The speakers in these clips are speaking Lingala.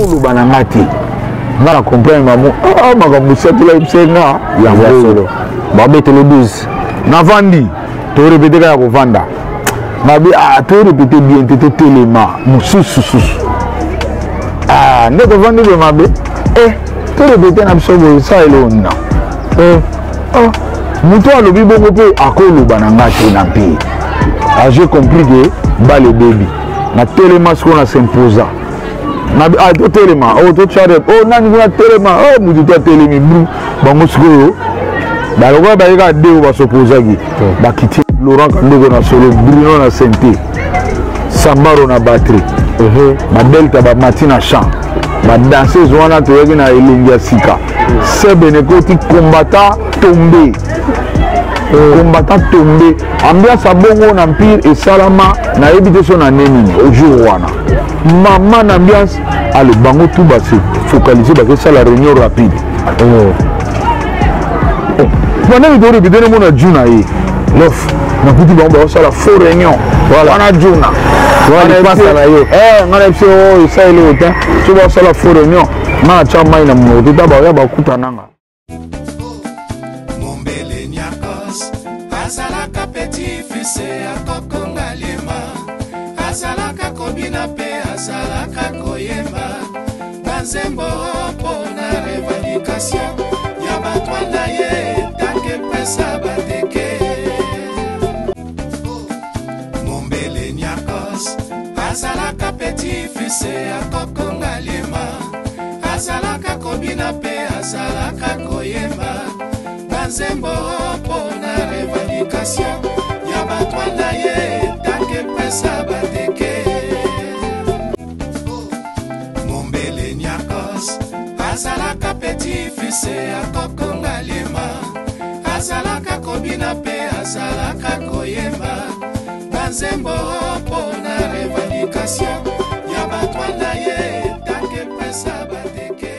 fulu banangati ngana comprendre maman ah makambo setula ipsenga ya solo babete le 12 navandi to répéter ka ko vanda mabi ah to répéter bien te telema mususu ah ndeko vandi be mabe to répéter na biso ça elona muto alobi bongo pe akolo banangati na mpi j'ai compris que bale baby na telema ce qu'on a s'imposa na to telema to chare nani kuna telema mutu to telemi bru bango siko ba lokwa ba yeka deo ba s'opposa ki ba kiti Laurent Kandoko na solo Bruno na santé Sambaro na batterie ba Delta ba Martina chant ba danseuse wana to yeki na elingia sika sebene koti combattant tombé ambiance à bongo na empire et salama na ebité son anemi au jour wana maman ambiance ale bango tout ba se focaliser ba que ça la réunion rapide on a vidéo répéter mon adjuna yi lof na kuti bango ça la faux réunion voilà on adjuna voilà passe na yo ngana pse o ça ile ota tu vois ça la faux réunion na chama ina mo tout ba ya ba kutananga Azalaka petit fils ya kokonga lema azalaka kobina pe azalaka koyemba banzembo pona revendication ya batwanda ye tanke pesa bateke Mombele Nyakos azalaka petit fils ya kokonga lema azalaka kobina pe azalaka koyemba banzembo pona revendication ya batwanda ye tanke pesa bateke Mombele Nyakos azalaka petit fils ya kokonga lema azalaka kobina pe azalaka koyemba banzembo pona revendication ya batwanda ye tanke pesa bateke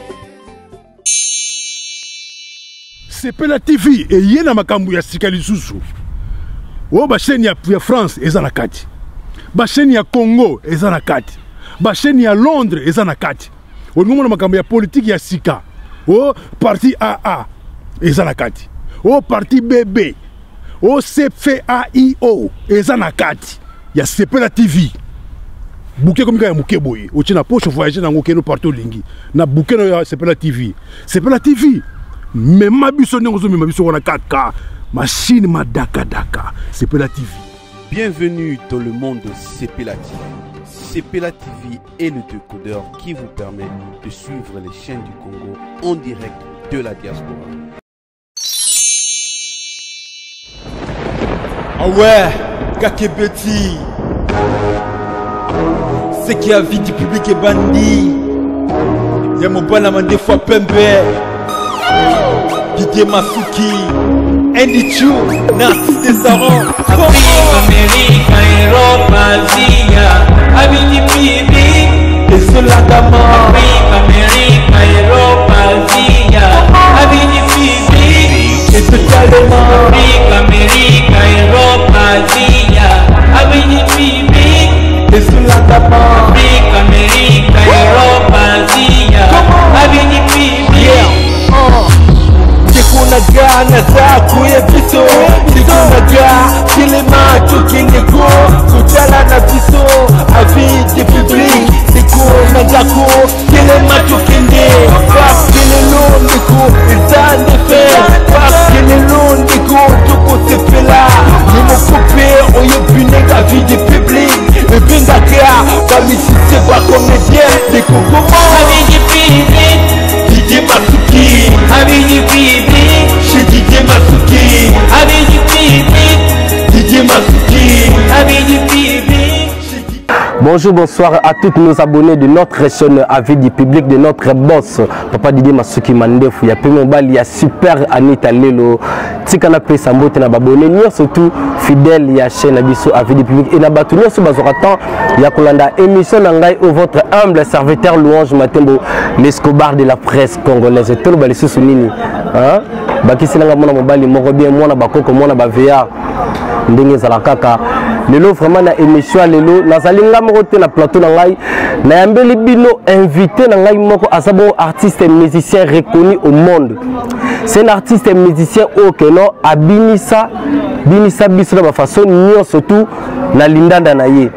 Sepela TV et yena makambu ya sikali susu. O ba chaîne ya France eza na kati. Ba chaîne ya Congo eza na kati. Ba chaîne ya Londres eza na kati. O ngomona makambu ya politique ya sika. O parti AA eza na kati. O parti BB. O CFAIO eza na kati. Ya Sepela TV. Bouquet comme ya muke boye. O tina poche voyager na ngokeno partout lingi. Na bouquet na Sepela TV. Sepela TV. Mais ma biso n'engozo mais ma biso on a 4K machine ma daka Sepela TV. Bienvenue dans le monde de Sepela TV. Sepela TV est le décodeur qui vous permet de suivre les chaînes du Congo en direct de la diaspora. Ah ouais, Kakebeti. C'est qui a vie du public est bandit. Y'a mon bon amant des fois pembe. Didier Masuki, Andy Chou, Narcisse Desaron, Afrique, Amérique, Europe, Asie, Abidi Bibi, et cela d'amant. Afrique, Amérique, Europe, Asie, Abidi Bibi, et ce talent. Afrique, Amérique, Europe, Asie, Abidi Bibi, et cela d'amant. Afrique, Amérique, Europe, Asie, Abidi Bibi. Kunaga na zaku ya biso Kunaga kilema chukingeko Kutala na biso Avis du public Kunaga ko kilema chukinde Parce que le long niko Ils en effet Parce que le long niko Tuko sepela Nimo coupe Oyo bune avis du public Et binga kya Bamisi se kwa comédien Niko comment Avis du public Didier Masuki Abidi Bibi, chez Didier Masuki Abidi Bibi, Didier Masuki Abidi Bibi. Bonjour, bonsoir à tous nos abonnés de notre chaîne Avis du public, de notre boss Papa Didier Masuki Mandefu. Ya Pimo Bali, ya Super Anita Lelo, Tikana Pesambote na babone, surtout fidèle ya chaîne Abisso Avis du public. Et na batu sur bazoratan, ya Kolanda émission nangai au votre humble serviteur Louange Matembo, l'Escobar de la presse congolaise. Et tout le bali sous nini, hein? Baki sinanga mona mobali moko bien mona bakoko mona ba VA. ndenge ezala kaka lelo vraiment na émission lelo nazali nga moko te na plateau na ngai nayambeli bino invité na ngai moko aza bongo artiste et musicien reconnu au monde. C'est un artiste et musicien oyo no abinisa biso na bafaçon nyonso tu na lindanda na ye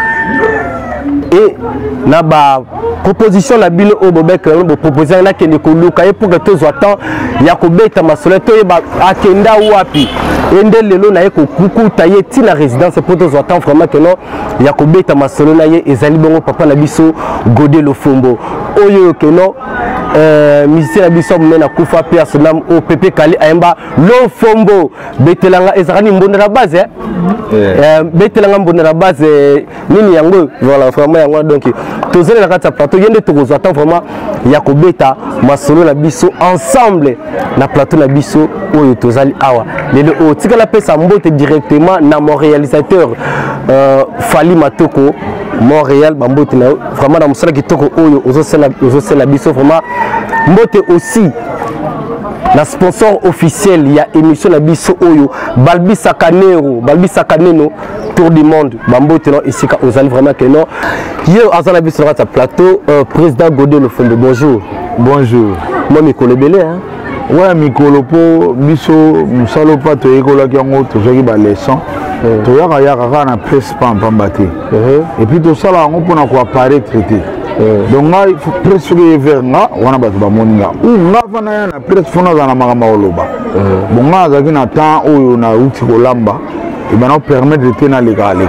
et na ba proposition la bino au bobek bo proposer na kende ko luka et pour que tous attend ya ko beta masolo to ba akenda wapi ende lelo na ko kukuta ye ti na résidence pour tous attend vraiment que non ya ko beta masolo na ye ezali bongo papa na biso Godé Lofombo oyo que non musicien na biso mena kufa pe asonam o Pepe Kali ayamba Lofombo betelanga ezarani mbonda na base betelanga mbonda na base nini yango voilà vraiment yango donc tozeli na kati ya plateau yende tokozwa tant vraiment ya kobeta masolo na biso ensemble na plateau na biso oyo tozali awa lelo o tikala pesa mbote directement na mon réalisateur Fali Matoko Montréal bambote na vraiment na musala kitoko oyo ozosela biso vraiment mbote aussi la sponsor officiel il y a émission na biso oyo Balbi Sakaneno Tour du monde bambote non ici ozali vraiment que non yo azana biso na plateau président Godé Lofombo bonjour. Bonjour. Moi mikolo belé hein. Ouais mikolo po biso musalo pa to ekola ki yango to joki ba leçon. To yaka na presse pa mbate. Et puis to sala yango pona ko apparaître traité. Donc nga presque vers nga wana bato ba moninga. Nga fana na presse fona za na makama oloba. Bon nga za ki na temps oyo na uti ko lamba et ben on permet de tenir les gars.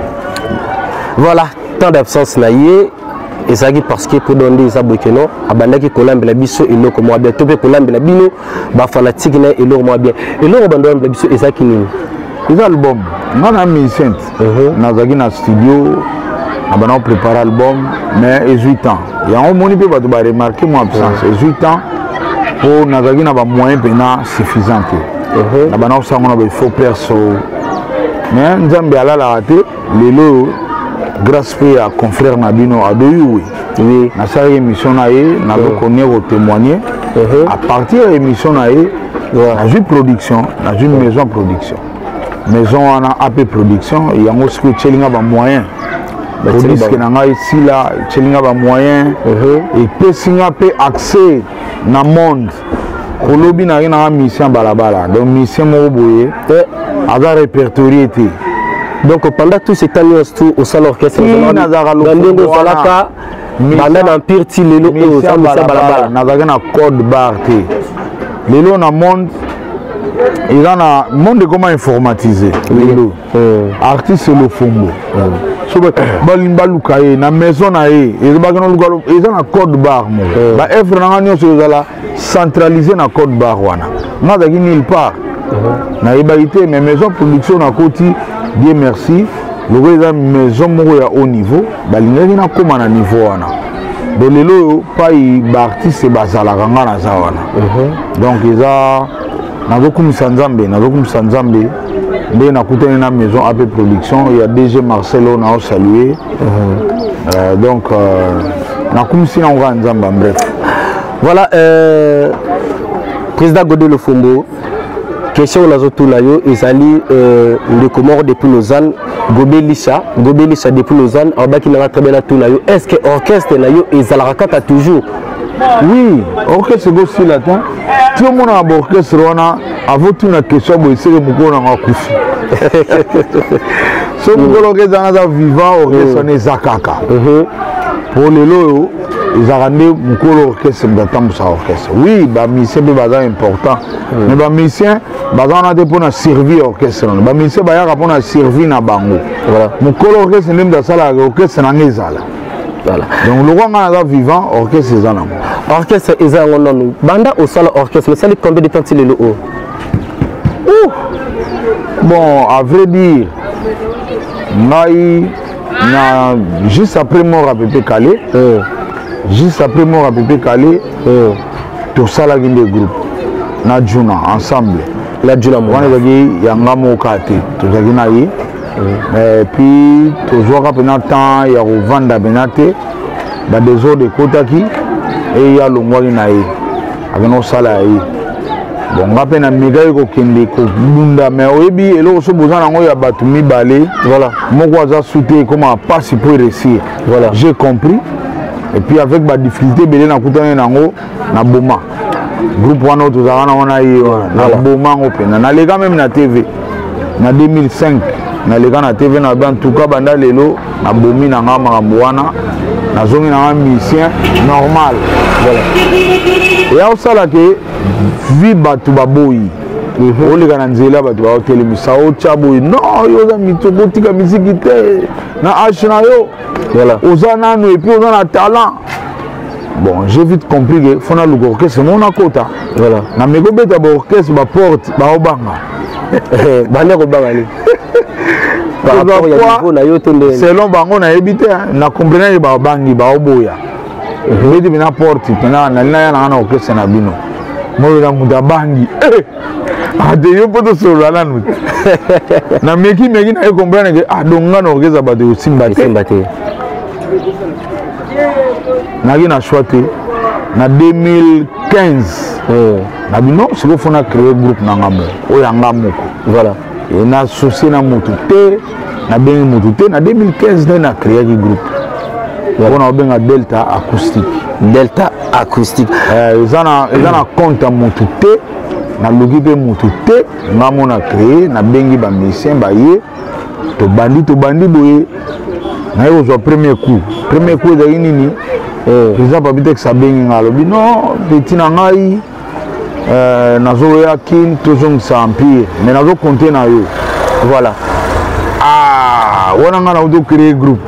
Voilà, temps d'absence na yé et ça qui parce que pour donner des abokeno abandaki kolambela biso eloko mo bien topé kolambela bino ba fanatique na eloko mo bien eloko bandambela biso ezaki nini les albums ngana musicien nazaki na studio abana préparer album mais 18 ans ya on moni pe bato ba remarquer mon absence 18 ans pour nazaki na ba moyens pena suffisant na bana osanga na ba faux perso mais nzambe alala raté lelo grâce à confrère Nabino Adoyou oui na sa émission na na connaître au témoigner à partir de l'émission na na une production na une maison maison ana AP production et yango ce que chelinga ba moyen disque na ngai ici là chelinga ba moyen et pesinga pe accès na monde kolobi na na mission balabala donc mission mo boye aga répertorié. Donc pendant tout ce temps au salon orchestre pendant l'empire ti lelo o ça balabala nazaka na code barre lelo na monde il y a un monde comment informatisé lelo artiste Lofombo so balimbaluka ye na maison na ye ezabaka no eza na code barre mo ba œuvre na ngani so ezala centralisé na code barre wana nazaki nulle part na ébalité mais maison production na koti Dieu merci, le maison moko ya haut niveau, balingaki na koma na niveau wana. Donc lelo pa artiste bazala kanga na za wana. Donc eza nazokumisa nzambe, nde nakutani na maison AP production, il y a DG Marcelo na saluer. Donc nakumisi na nga nzamba bref. Voilà président Godé Lofombo question on yo ezali le Comore depuis Lausanne Gobé Lisha depuis Lausanne abaki na très bien tout yo est-ce que orchestre na yo ezalaka kaka toujours oui orchestre go si latin tout le monde a orchestre wana avant tout na question bo esere mukona ngakufi so mukolo kezana za vivant orchestre ne zakaka pour lelo ezalaka nde mukolo orchestre ndatambusa orchestre oui ba musicien be baza important mais ba musicien baza na te pona servir orchestre ba musicien bayaka pona servir na bango voilà mukolo orchestre nde ndasala orchestre na ngezala voilà donc le roi nga vivant orchestre ezala orchestre ezala non banda au sala orchestre mais ça combien de temps il est le haut bon à vrai dire ngai na juste après mort à Pepe Kali juste après mort à Pepe Kali tout ça là qui des groupes na Juna ensemble la Juna moi on yanga mokate tout ça qui na yi et puis tout jouer pendant temps il y a revendre benate dans des autres de Kotaki et il y a le moi qui na yi avec nos salaires bon nga pe na mega ko kende ko bunda mais oyebi eloko so bozana ngo ya batu mibale voilà moko aza souté comment passer pour réussir voilà j'ai compris et puis avec ba difficulté belé na kutana nango na boma groupe wana tozana wana yi na boma ngo pe na lega même na TV na 2005 na lega na TV na en tout cas banda lelo na bomi na nga makambo wana na zongi na musicien normal voilà et au sala ke vi batu baboyi oleka na nzela batu ba hotel misao chaboyi non yo za mitoko tika miziki te na H na yo voilà oza nanu et puis oza na talent bon j'ai vite compris que fona lugo orchestre mon akota voilà na meko beta ba orchestre ba porte ba obanga bande ko bangani par rapport ya niveau na yo tonde selon bango na ebité na comprendre ba bangi ba oboya beti bina porte tena na lina na orchestre na bino mo na muda bangi ade yo poto solo la nut na meki na yo comprendre que adonga na orchestre ba de simbate nagi na choité na 2015 na bino siko fona créer groupe na ngamo oya ngamoko voilà et na associé na motuté na bengi motuté na 2015 na créer ki groupe on a benga Delta acoustique ezana compte motuté na logi pe motuté ngamo na créer na bengi ba musicien ba ye to bandi boye na yo zo premier coup ezali nini président Papitex abengi ngalobi non petit na ngai nazo ya kin tozong sa empire mais nazo compter na yo voilà wana nga na auto créer groupe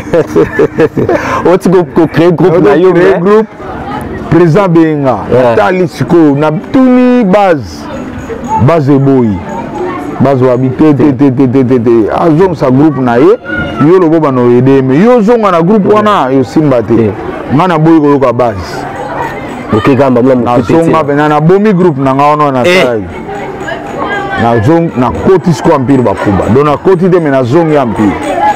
oti ko créer groupe na yo créer groupe président benga tali siko na tuni base eboyi base habité te azong sa groupe na ye yo lobo bano aider mais yo zonga na groupe wana yo simba te ngana boyi ko yoka base ok gamba mla na zonga bena na bomi groupe na ngaona na sai na zong na koti sko empire bakuba donc na koti de na zong ya empire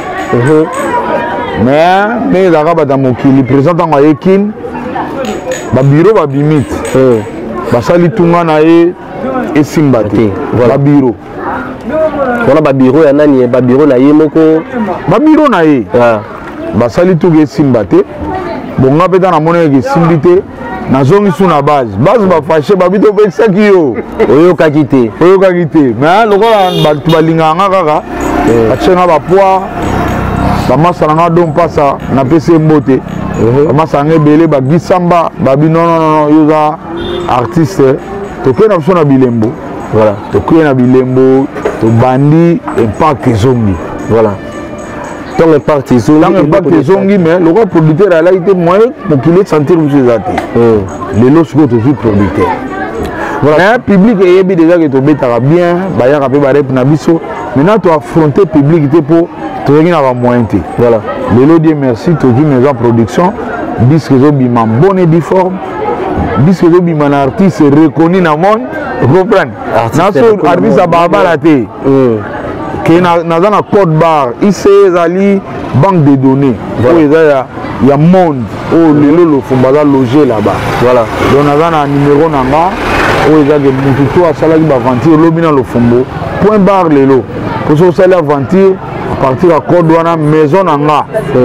mais zaka bata mokili président ngo yekin ba bureau ba bimit basali tunga na ye esimba te ba bureau wana ba bureau ya nani ba bureau na ye moko ba bureau na ye basali tuge esimba te bonga peta na mona ke simbi te na zongi suna base ba fâché ba bito pe saki yo oyokaki te mais lokola batu balinga nga kaka batyenga ba poids ba masala nga don pasa na pese mbote ba masala nga ebele ba gisamba ba bi non yo za artiste to ke na biso na bilembo voilà to ke na bilembo to bandi impact zongi voilà donc impact zongi mais le producteur a été moyen pour qu'il sentir vous êtes les lots que tu vis producteur voilà public et déjà que tu bêta bien ba ya pe ba rep na biso maintenant tu affronter public pour tu venir avoir moyen te voilà les lots dire merci tu vis maison production disque zo bima bonne et forme disque zo bima un artiste reconnu dans le monde vous comprenez artiste à barbara te que naza na code barre ici ezali banque de données il y a monde oh lelo lo fumbaza loger là-bas voilà donc naza na numéro nanga oh ezali mutu to asalaki ba aventure lobi na lo fumbo point barre lelo pour ça osali aventure à partir à code wana maison nanga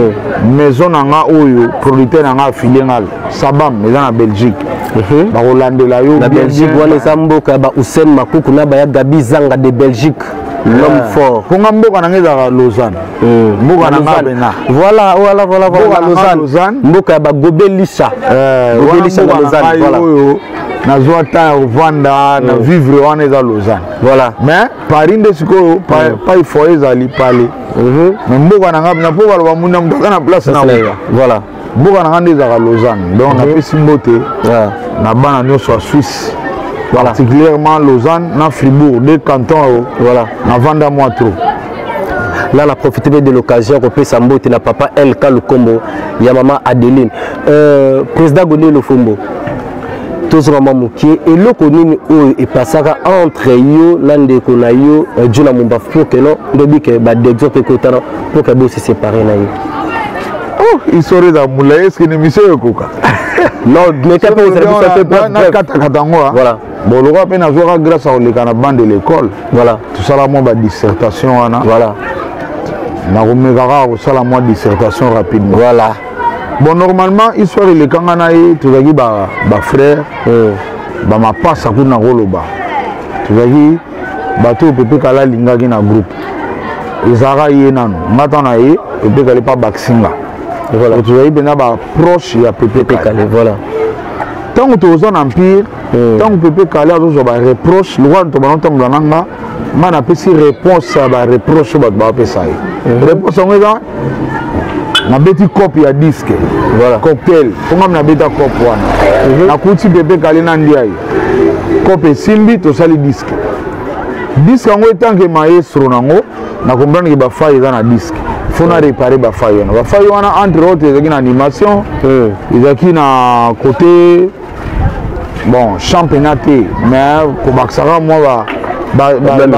oyo producteur nanga affilié ngal Sabam eza na Belgique ba kolandela yo na Belgique wana eza mboka ba Hussein Makuku na ba ya Gabi Zanga de Belgique l'homme fort ponga mboka na ngeza Lausanne mboka na ngabena voilà Lausanne mboka ba Gobelisha na Lausanne voilà na zwa ta vanda na vivre wana eza Lausanne voilà mais Paris nde sikoyo pa ifo ezali pale mais mboka na ngabena po baloba munda mutaka na place na voilà mboka na ngande eza Lausanne donc na pesi mbote na bana nyonso ya Suisse particulièrement Lausanne, na Fribourg, deux cantons, voilà, na vanda moi trop. Là, on a profité de l'occasion qu'on peut s'embêter na papa El Kalukombo, ya maman Adeline. Président Godé Lofombo, tous maman Moukié, et le connu et passera entre yo, l'ande konayo, Djuna Mumba, pour que non, de que bah d'exemple que t'as pour que vous se séparez là. Oh, il serait dans moulay, est-ce que l'émission est coca? Non, mais quand vous avez bref. Voilà. Bon, le roi peine à grâce à la bande de l'école. Voilà. Tout ça là, moi, ma dissertation. Voilà. Na romegara au sala moi dissertation rapidement. Voilà. Bon, normalement, histoire de Kanganaï, tu vas dire, bah frère, bah ma passe à coup na roloba. Tu vas dire, bah tout peut kala linga qui na groupe. Ezara yé nan, matana yé, peut kala pas baksinga. Voilà. Tu vas dire, ben bah proche ya peut kala. Voilà. Tant que tu es en empire, tant que tu kala, tu vas reproche, le roi de ton temps blananga, man a pesé réponse à la reproche bah ça. Réponse on est là. Na beti copie ya disque. Voilà. Cocktail. Comment na beta cop wana. Na kuti bébé kali na ndiaye. Copie simbi to sali disque. Disque ngo etanke maestro nango na comprendre que ba faille dans na disque. Faut na réparer ba faille wana. Ba faille wana entre autres ezaki na animation, ezaki na côté bon championnat mais ko baksara moi ba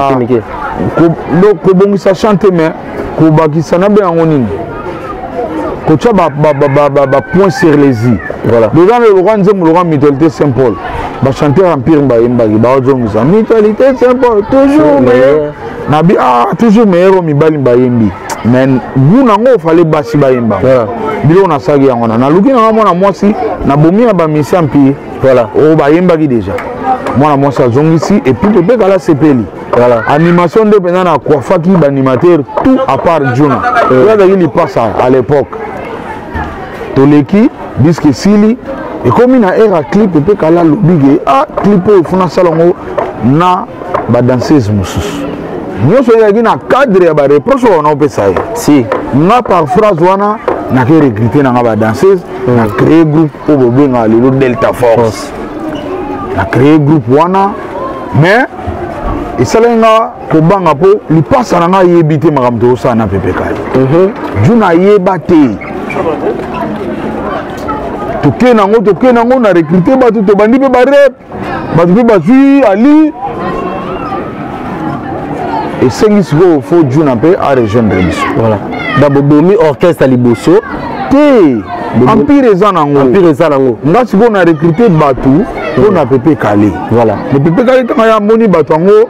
ko bongisa chanter mais ko bakisa na be ngoni. Kocha point sur les i. Voilà. Dedans le roi nzem le roi mutualité Saint-Paul. Ba chanteur empire ba yembagi ba ozongisa mutualité Saint-Paul toujours meilleur. Nabi toujours meilleur mi bali ba yembi. Mais buna ngo fallait basi ba yemba. Voilà. Bilo na sagi yango na luki na mwana mwasi na bomi ba misi empire. Voilà. O ba yembagi déjà. Mwana mwasi azongisi et puis peut kala sepeli. Voilà. Animation de pendant na Kwafaki animateur tout à part Juna. Il passe à l'époque. Toleki disque sili et comme il a era clip peut kala lobige clip il faut na salongo na ba danseuse mususu. Nous sommes na cadre ya ba reproche on peut ça. Si na par phrase wana na ke recruter na ba danseuse na créer groupe pour bobenga le Delta Force. Na créer groupe wana mais et ça là kobanga po li passe na nga yebité makamto ça na PPK. Juna yebate toke nango na recruter batu to bandi pe ba rep batu pe bazui ali et sengis go fo Juna pe a rejoindre biso. Voilà. D'abord bomi orchestre liboso te empire zanango ngati go na recruter batu on a PPK. Voilà. Le PPK quand ya moni batu ngo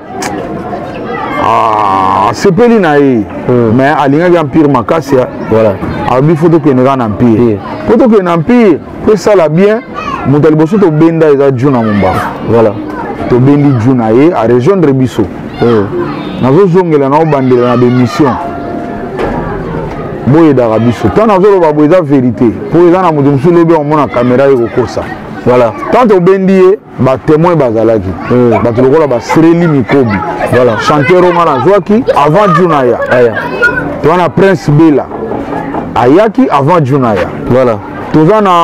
c'est pas l'inaïe, mais à l'ingénieur empire Makassia, voilà. Alors il faut que nous ayons un empire. Pour que nous empire, pour ça la bien, nous devons se benda et à Juna Mumba. Voilà. To bendi Juna et à rejoindre Bisso. Nous avons zongé la bande de la démission. Boye d'Arabiso. Tant nous avons besoin de vérité. Pour les gens nous sommes lobby on a caméra et au ça. Voilà. Tant au bendi, bah témoin bazalaki. Bah tu le vois là, bah Sreli Mikobi. Voilà. Chanteur Romana Zouaki avant Junaya. Tu as Prince Bella. Ayaki avant Junaya. Voilà. Tu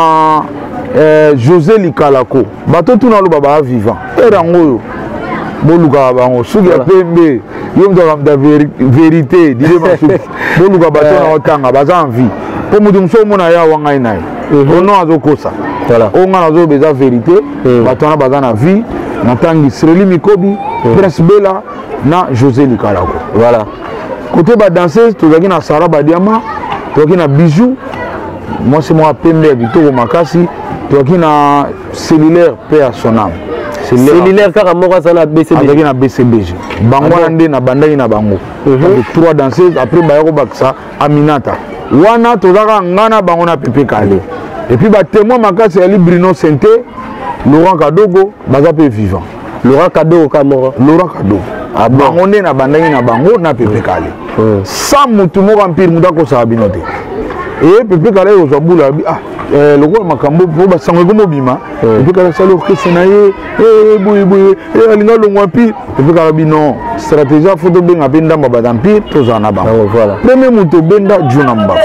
as José Likalako. Bato tout le baba vivant. Et rangoyo. Boluka bango. Suga pembe. Yom doit vérité. Dis-le ma Boluka bato na otanga. Baza en vie. Pour nous dire que mona ya wangai nai. On a azokosa. Voilà. On a azo beza vérité. Bato na baza na vie. Natangi Sreli Mikobi. Prince Bella na José Likalako. Voilà. Côté ba danseuse, tu as na Sarah Badiama, tu as na Bijou. Moi c'est moi Pembe Victor Makasi, tu as na cellulaire paix à son âme. Cellulaire car moi ça na BCBG. Avec na BCBG. Bango ndé na bandai na bango. Trois danseuses après ba yoko baksa Aminata. Wana to zaka ngana bango na PPK. Et puis ba témoin Makasi ali Bruno Senté, Laurent Kadogo, baza pe vivant. Laurent Kadogo Kamora. Laurent Kadogo. Ah bon. On est na bandai na bango na PPK. Sans mutu mo empire muda ko sa binote. Et PPK au zabula le roi makambo po ba sango ko mobima. PPK salo ke senaye boy alinga lo ngwapi. PPK bi non stratégie faut benga benda ba empire to zana ba. Voilà. Premier mutu benda Juna Mbaf.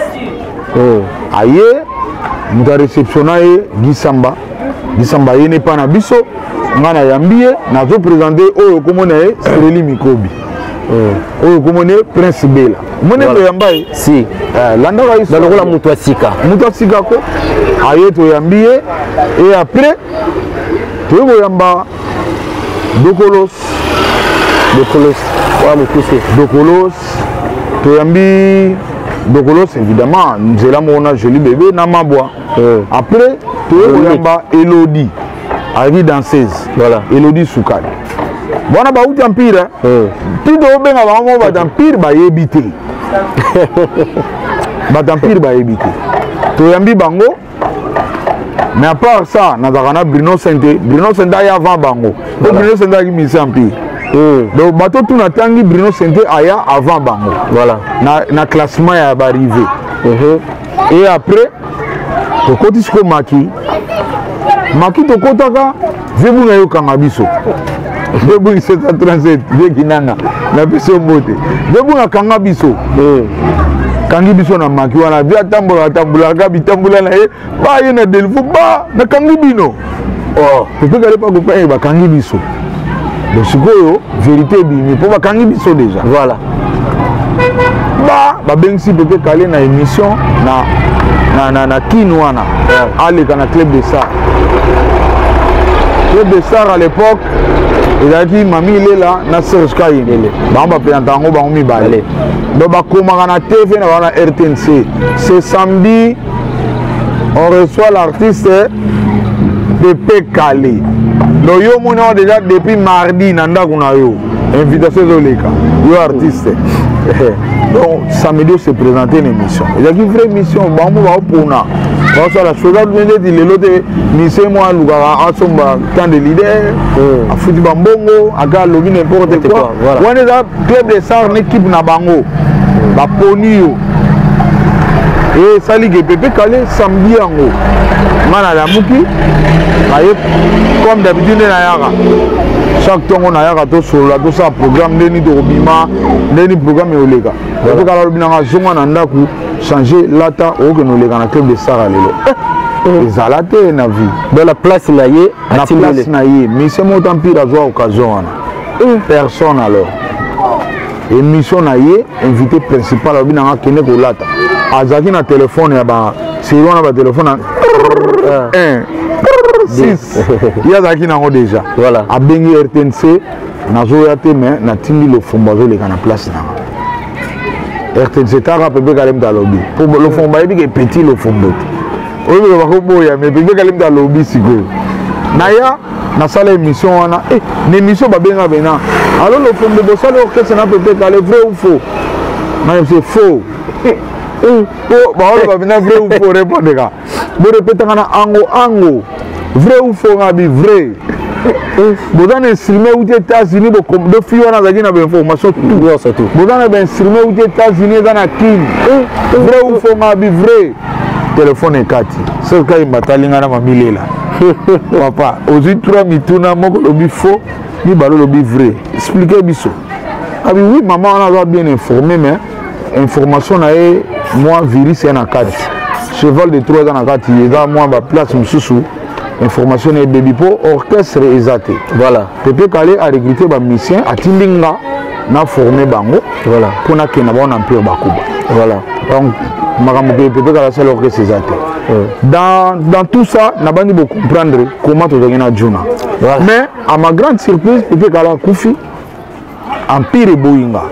Aye muta réceptionnaye Gisamba yene pa na biso ngana yambie na zo présenter oyo komona Sreli Mikobi oyo komona Prince Bella mone be yambaye si landa wa iso na mutu asika ko aye to yambie et après to yamba Dokolos wa mukuse Dokolos to yambi Dokolos évidemment nzela mona joli bébé na mabwa. Après toyamba Elodie avec danseuse. Voilà. Elodie Soukal. Bona ba outi empire. Ti do benga ba mo ba empire ba yebité. Ba empire ba yebité. Toyambi bango. Mais à part ça, na zakana Bruno Sente ya avant bango. Bruno Sente qui mise empire. Donc bateau tout natangi Bruno Sente aya avant bango. Voilà. Na classement ya ba arrivé. Et après to koti sko maki to kotaka vebu na yo kanga biso. Vebu 737 vekinanga na biso mote. Vebu na kanga biso. Kangi biso na maki wana via tambula ga bitambula na ye ba ye na delfu ba na kangi bino. Oh, peut pas pas ko ba kangi biso. Donc sikoyo vérité bimi pour ba kangi biso déjà. Voilà. Ba bengsi peut caler na émission na kinwana. Allez kana club de ça. Club de ça à l'époque il a dit Mami il est là na Serge Kaye. Ba on va présenter ngo ba mi balé. Donc ba koma na TV na RTNC. C'est samedi on reçoit l'artiste Pépé Kalé. Donc yo mona déjà depuis mardi na ndako na yo. Invitation zoleka. Yo artiste. Donc samedi se présenter une émission. Il y a une vraie émission ba on va pona. Parce que la chose là dit le lot mission moi lugara asomba tant de leader a foutu bambongo aga lobi n'importe quoi. On est là club de star équipe na bango. Ba poni yo. Et ça ligue Pépé Kalé samedi yango. Mana la muki aye comme d'habitude na yaka. Chaque temps on a yaka to solo to ça programme neni to bima neni programme oleka. Pépé Kalé lobi na zonga na ndaku changer lata au que nous les dans club de Sarah lelo. Les alaté na vie. Dans la place naie, na place naie, mais c'est mon temps pire à voir occasion. Personne alors. Émission naie, invité principal au binanga kene ko lata. Azaki na téléphone ya ba, c'est on a téléphone 1 6. Il y a zaki nango déjà. Voilà. A bengi RTNC na zo ya te mais na tindi le fombazo le kana place na. RTNC tara Pépé Kalé dans lobby. Pour le fond ba que petit le fond bot. Oui mais ba ko boya mais Pépé Kalé dans lobby siko. Naya na sala émission wana l'émission ba benga bena. Alors le fond de ça l'orchestre na Pépé Kalé vrai ou faux? Na c'est faux. Oh ba on va venir vrai ou faux répondre ga. Bo répéter na ango. Vrai ou faux ngabi vrai. Vous avez instrument aux États-Unis, de filles on a gagné une information tout. Vous avez instrument aux États-Unis dans la King. Vrai ou faux, ma vie vrai. Téléphone est 4. C'est le cas de bataille à ma mille là. Papa, aux trois mituna, moi le faux, ni balo le vrai. Expliquez biso. Ah oui, maman on a bien informé, mais information na moi virus est en 4. Cheval de 3 ans en 4, il est dans moi ma place sous. Information et baby po orchestre exaté. Voilà. Pépé Kalé a recruté ba musicien à Tindinga na formé bango. Voilà. Pour na kena ba on empire bakuba. Voilà. Donc makambo Pépé Kalé c'est l'orchestre exaté. Dans tout ça, n'a pas beaucoup comprendre comment tu deviens na Juna. Voilà. Mais à ma grande surprise, Pépé Kalé a koufi empire et boinga.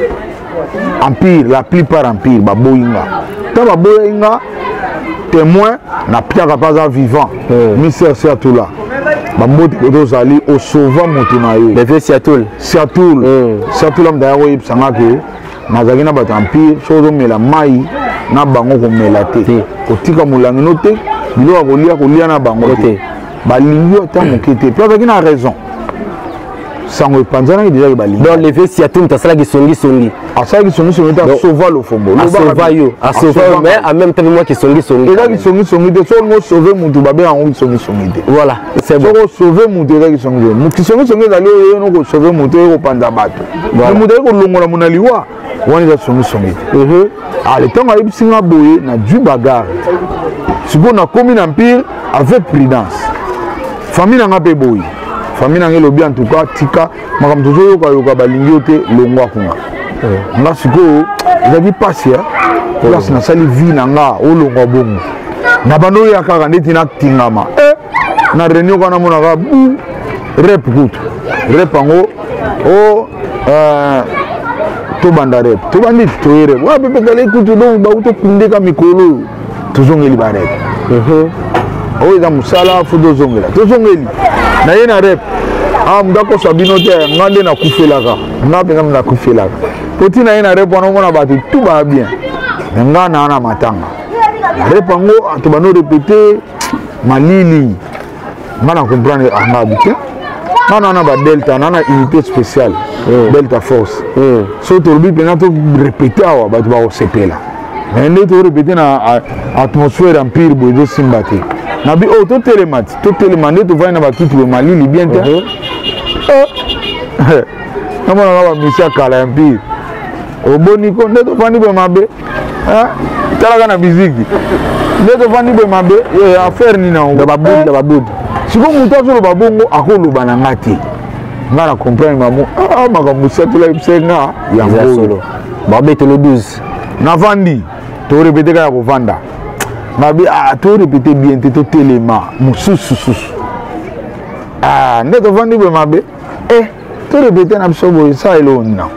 Empire, la plupart empire ba boinga. Ta ba boinga témoin na Pierre pas vivant Mister Siatoula bambote ko zali au sauvant motunayo le fait Siatoul Siatoula ndayo yipsanga ke nazaki na batampi sozo mela mai na bango ko melate otika mulangi note bilo kolia na bango te balingi ta mokete puis avec na raison sango panzana déjà balingi donc le fait Siatoul ta sala ki songi asali songi ta sauver le fombo le sauver mais en même temps moi qui songi et là qui songi de so ngo sauver mutu babe en songi de voilà c'est bon sauver mutu là qui songi d'aller no ko sauver mutu ko panda bato le mutu ko longola munaliwa wani za songi ah le temps ayi singa boye na du bagarre siko na commune empire avec prudence famille na ngape boye famille na ngelobi en tout cas tika makam tozo yoka balingi ote longwa kunga nga sikoyo ezali pasi place nasali vie na nga olongwa bongo na bando ya kaka ndeti natingama na réunion kana monaka bu rep kutu rep yango to banda rep to bandi to rep wa pepe kale kutu do ba uto kundeka mikolo to zongeli ba rep o eza musala fu do zongela to zongeli na ye na rep mdako sabino te ngande na kufelaka ngape ngam na kufelaka poti na ye na rep wana mona ba tout ba bien ngana na matanga rep ngo to bano répéter malili ngana comprendre anga bité ngana na ba delta nana unité spéciale delta force so to bi pena to répéter awa ba to ba sepela mais ne to répéter na atmosphère empire bodo simbate na bi to telemande to va na ba kitu malili bien te na mona ba misia kala empire oboni ko ne to fani be mabe tala na biziki ne to fani be mabe affaire ni na babud siko mutu azolo babongo akoloba na ngati nga na comprendre mamu makambo setula ibsenga ya ngolo babetelo 12 na vandi to répéter ka ko vanda mabi to répéter bien te to telema mususu ne to vandi be mabe to répéter na bisobo sa elona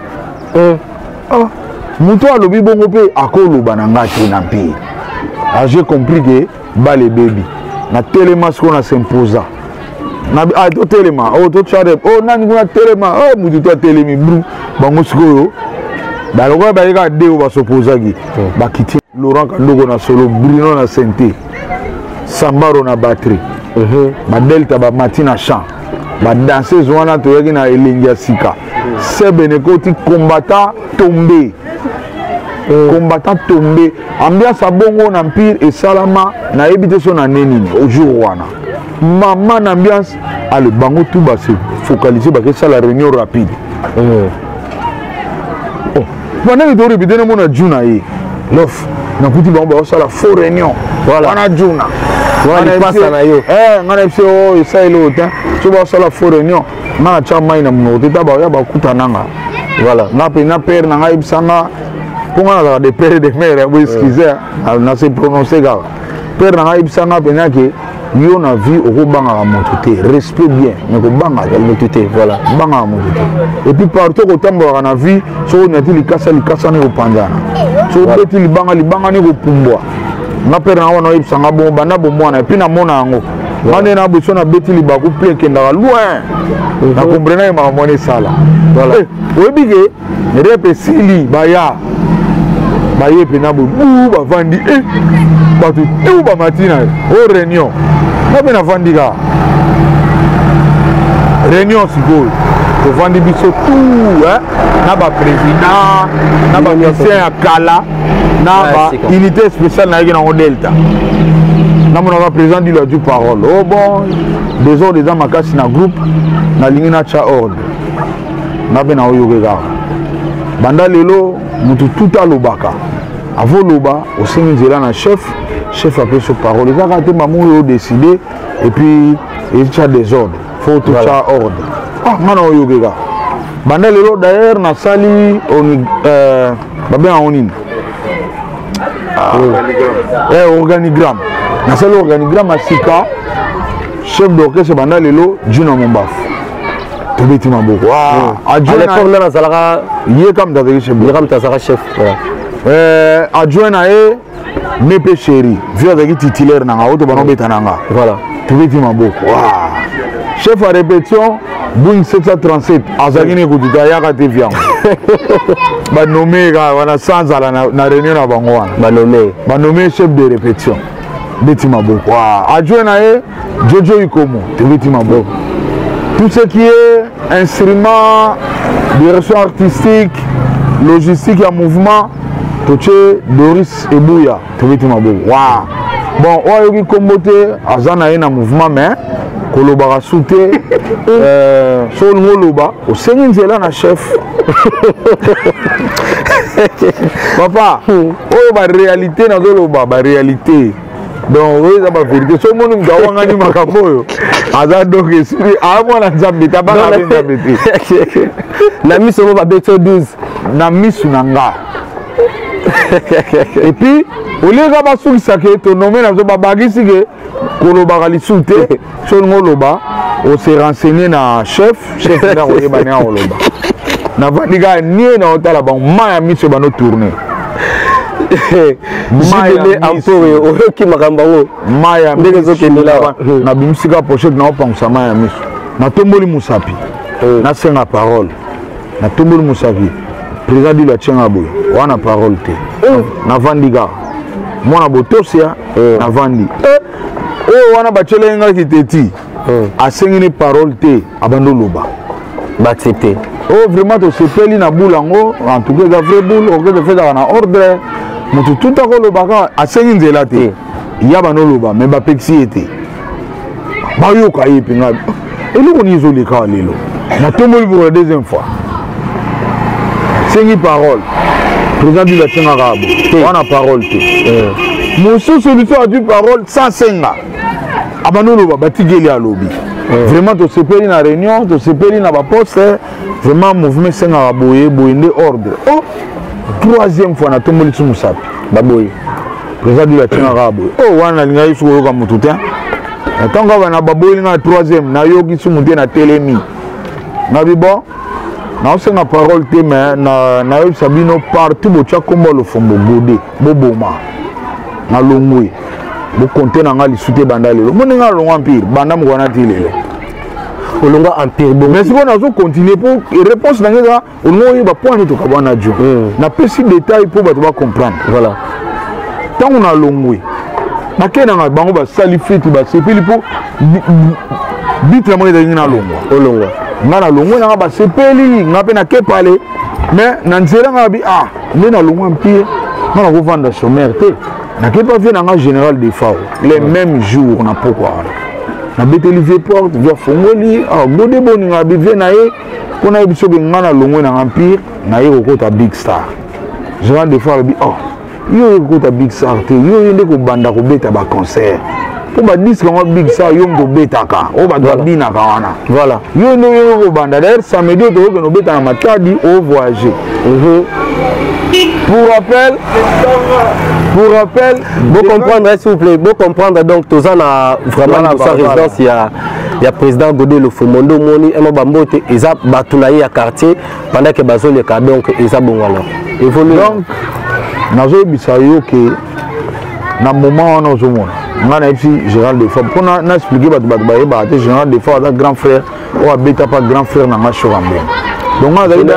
mutu alobi bongo pe akoloba na ngati na mpi j'ai compris que bale baby na telema siko na s'imposa na to telema to charep nani kuna telema mutu to telemi bru bango sikoyo ba lokwa ba yeka deo ba s'opposaki ba kiti Laurent Kandoko na solo Bruno na synthé Sambaro na batterie ba delta ba matina chant ba danseuse wana to yaki na elingia sika sebene koti combattant tombé ambiance abongo na empire et salama na ebité so na neni au jour wana maman ambiance ale bango tout ba se focaliser ba que ça la réunion rapide pendant que tu répéter mon juna yi lof na kuti bango ba ça la faux réunion voilà na juna voilà passe na yo ngana fse o ça ile ota so ba ça la faux réunion na chama ina mnote ta ba ya ba kutananga voilà na père na ngai bisanga ponga na de père de mère vous excusez na se prononcer ga père na ngai bisanga pena ke yo na vie au banga motuté respect bien mais ko banga ya motuté voilà banga motuté et puis partout ko tambo na vie so na ti likasa ne ko panzana so beti libanga ne ko pumbwa na père na wana ibisanga bon bana bo mwana et puis na mona ngo ngane na biso na beti libaku plein kenda loin na comprendre ma monnaie sala voilà webige repe sili baya baye pena bo ba vandi ba tu ba matina o réunion na bena vandi ga réunion siko to vandi biso tout na ba président na ba ministère akala na ba unité spéciale na yena delta na mon président dit du parole bon des ordres des amakasi na groupe na lingi na cha ordre na bena oyo ga banda lelo mutu tout alobaka avant loba au sinzela na chef après ce parole ils ont raté maman décidé et puis il y a des ordres faut tout ça ordre mana oyo ga banda lelo d'ailleurs na sali on babé en onine organigramme na sali organigramme asika chef d'orchestre banda lelo Juno Mombaf tobeti maboko adjoint na la salaka ye kam ta chef adjoint na e Mepe chéri vieux avec titulaire na auto bano betananga voilà tobeti maboko chef à répétition Boeing 737 azagine kututa yaka te viango ba nommé ga wana sans ala na réunion na bango wana ba nommé chef de répétition beti maboko adjoint na e Jojo Ikomo tobeti maboko tout ce qui est instrument direction artistique logistique et mouvement Toche Doris Ebouya tobeti maboko bon oyo ki kombote azana na mouvement mais kolobaka souté so ngoloba osengi nzela na chef papa oyo ba réalité na zoloba ba réalité donc oyo za ba vérité so moni mdawanga ni makambo oyo aza donc esprit amona nzambe tabanga nzambe te na miso ba beto 12 na misu na nga et puis au lieu de basukisa ke to nommer na zo babagisi ke kolobaka lisute so ngoloba on s'est renseigné na chef na oyeba na oloba navandika nie na otala bango maya miso bano tourner Jibele ampore oyoki makambo ngo maya ndenge zokendela na bimisika pochette na opangusa maya miso natomboli musapi nasenga parole natomboli musapi président dilo atianga boye wana parole te navandika mwana botosia navandi oyo wana batiele ngaki teti asengi ni parole te abando loba baaccepte oh vraiment tosepeli na boule yango en tout cas eza vrai boule okoki tofetaka na ordre moto tout akolobaka asengi nzela te ya banoloba me bapekisi ye te bayoka ye mpenga eloko nini ezoleka lelo natomboli pour la deuxième fois asengi parole président dilo atiengaka bo wana parole te mosusu biso ati parole sans senga abanoloba batigeli alobi vraiment tosepeli na réunion tosepeli na baposte vraiment mouvement esengaka boye boye nde ordre oh troisième fois natomboli su mosapi baboye président dilo atiengaka boye oh wana nalingaki su koyoka motu te ntango aba na baboyeli nga troisième nayoki su motu te na telemi nabi bon naosenga parole te me nayebisa bino partout botia kombo lofombo gode boboma na longwe bokonte na nga lisu te banda lelo moni nga longo empire banda moko wana ti lelo olonga empire bon mais sikoyo nazocontinue mpo réponse na ngai eza olongo oyeba po ani toka bwana dio napesi détail mpo bato bacomprendre voilà ntango na longwe bakendanga bango basali feti basepeli mpo bitre moko ezalaki na longwa olongwa nga na longwe nanga basepeli nga mpe nake pale mais na nzela nga bi nde na longwa empire nga nakovanda sommaire te nake pa vie nanga général de fao les mêmes jours na pokwa wana nabeteli vie porte vie afongoli gode boninga bi vie na ye mpo nayebi soki nga na longwe nanga empire naye kokota big star général de fao alobi yo oye kokota big star te yo nde kobanda kobeta baconcert mpo badiske yango big star yo moto obetaka oyo bato babinaka wana voilà yo nde oyo kobanda d'ailleurs samedi oyo tokokende obeta na matadi ovoyage pour rappel vous comprendre s'il vous plaît vous comprendre donc toza na vraiment na sa résidence ya président Godé Lofomondo moni ema bambote eza bato na ye ya quartier pendant que bazoleka donc eza bongala évolue donc nazoyebisa yo ke na moment wana ozomona nga nayebisi général de fa mpo na expliqué bato bayebaka te général de fa aza grand frère oyo abeta pa grand frère nanga shorambe donc nga nazali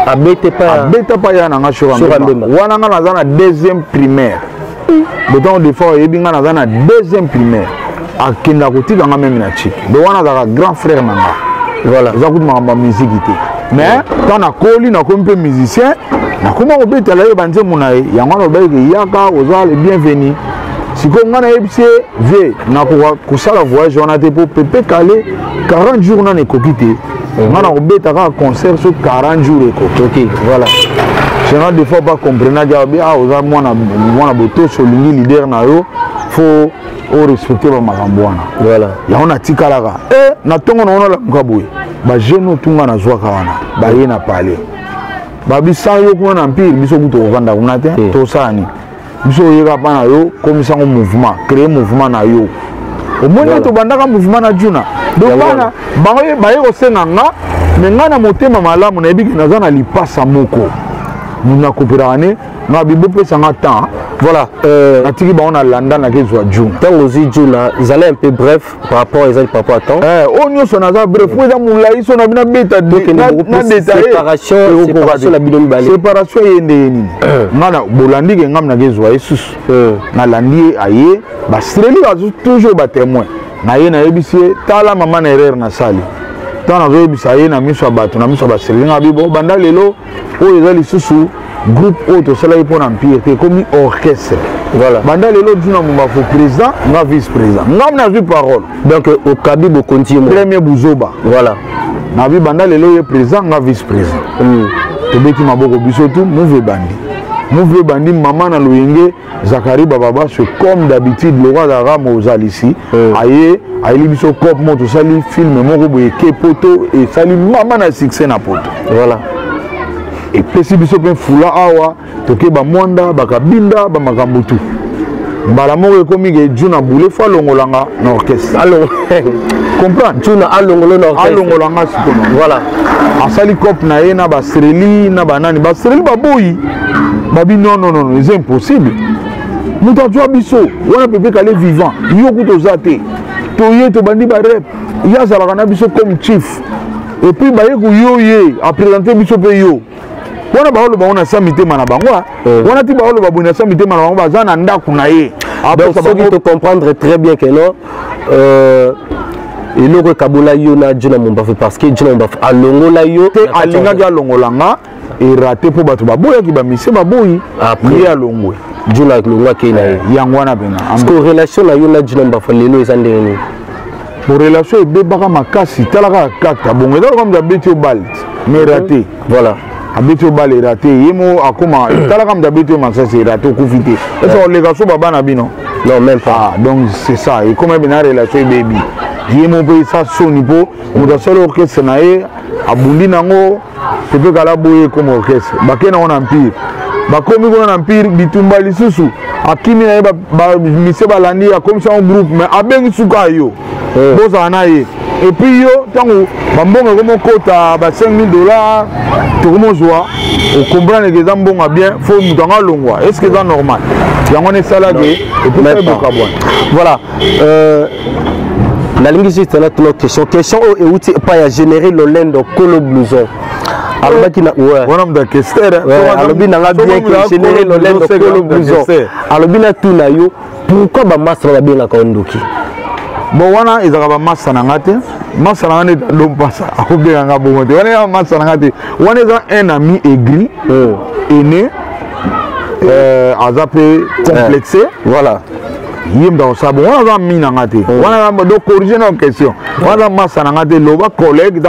abeta pa ya nanga shorambe wana nga naza na deuxième primaire botango de fa oyebi nga naza na deuxième primaire akenda kotika nga meme na chiki donc wana azalaka grand frère nanga voilà eza kuti makambo ya musiki te mais ntan nakoli nakomi mpe musicien nakoma kobetela ye banzembo na ye yango wana obayeke yaka oza le bienvenu sikoyo nga nayebisi ye vie nakoka kosala voyage wana te mpo pepe kale 40 jours nana ekoki te nga na kobeta kaka concert so 40 jours ekoki voilà général de fois bacomprena jabi oza mwana botoso olingi leader na yo fo orespecte bamakambo wana voilà yango natikalaka na ntongo na wana lamuka boye bajeune otunga nazwaka wana baye na pale babisa yo kuna na mpire biso kutu kovanda kuna te tosani biso oyeka mpa na yo komisango mouvement créer mouvement na yo omoni tobandaka mouvement na juna donc wana bango baye kosenga nga me ngai na motema malamu nayebiki naza na lipasa moko nakopelaka ne nga bibopesanga temps voilà natiki bango na landa nakezwa june ntango ozwi juna ezali un peu bref par rapport ezali par rapport à temps oyo nyonso naza bref po eza molai so na bino beta na détailséparation na bino mibale séparation eyende ye nini nga na bolandike ngam nakezwa ye susu nalandi ye aye bastreli bazo toujours batémoin na ye nayebisi ye tala mama na erreur nasali ntango nazoyebisa ye na miso ya bato na miso ya bastreli nga bibo banda lelo oyo eza lisusu groupe oyo tosalaki mpo na empire te ekomi orchestre voilà banda lelo dina momafo président nga vice président ngam nazwi parole donc okabi bokontinue premier buzoba voilà nabi banda lelo ye président nga vice président tobeti maboko biso tu mouve bandi mama na loyenge Zakari Bababaso comme d'habitude le roi d'Arame aux Alici aye ayeli biso cop mo tosali film moko boye ke poto et sali mama na succès na poto voilà et pesi biso pe fula awa toke ba mwanda bakabinda ba makambo tu mbala moko ekomi ke juna boule fo alongolanga na orchestre comprendre juna alongolo na orchestre alongolanga sikono voilà asali cop na ye na bastreli na banani bastreli baboyi babi non c'est impossible moto atwa biso wana pepe kale vivant yo kuta oza te toye tobandi barep ye azalaka na biso comme chief et puis baye kuyoye apresente biso mpe yo wana baoloba ngo na sa mitema na bango wana ti baoloba boye na sa mitema na bango baza na ndako na ye donc soki tocomprendre très bien que non eloko ekabola yo na jona mombafu parce que jona mombafu alongola yo te alingaki alongolanga erate mpo bato baboyaki bamise baboyi ye alongwe jona alongwaki na ye yango wana mpena parce relation na yo na jona mombafu lelo eza ndenge nini po relation ebebaka makasi talaka kaka bongo eza lokamza abeti obale mais erate voilà abeti obale erate ye mo akoma talaka mza abeti o masasi erate okufi te eza oleka so babana bino non même pas donc c'est ça ekoma ebe na relation ebebi ye mo mpe esa soni mpo moto asali orchestre na ye abundi nango pepe kala boye comme orchestre bake nango na empire bakomi kuna na empire bitumba lisusu akimi na ye mise balandi akomisa ngo groupe mais abengi suka yo bozala na ye et puis yo ntango bambongo ekomi okota ba 5 000 $, tokomi ozwa okomprendre ke eza mbongo bien fo moto yango alongwa est ce que eza normal yango wana esalaki epoka bwana voilà nalingi juste na tuna question oyo euti epai ya générer lolendo kolo blouson alobaki na wana moto akestere alobi nanga bien que générer lolendo kolo blouson alobi na tuna yo pourquoi bamasa babengaka ondoki bon wana ezalaka bamasa na nga te masa na nga nde lompasa akobenga nga bongo te wana eza masa na nga te wana eza un ami aigri aîné aza mpe complexé voilà ye mta kosala bon wana aza mi na nga te wana donc corrige na question wana aza masa na nga te loba collègue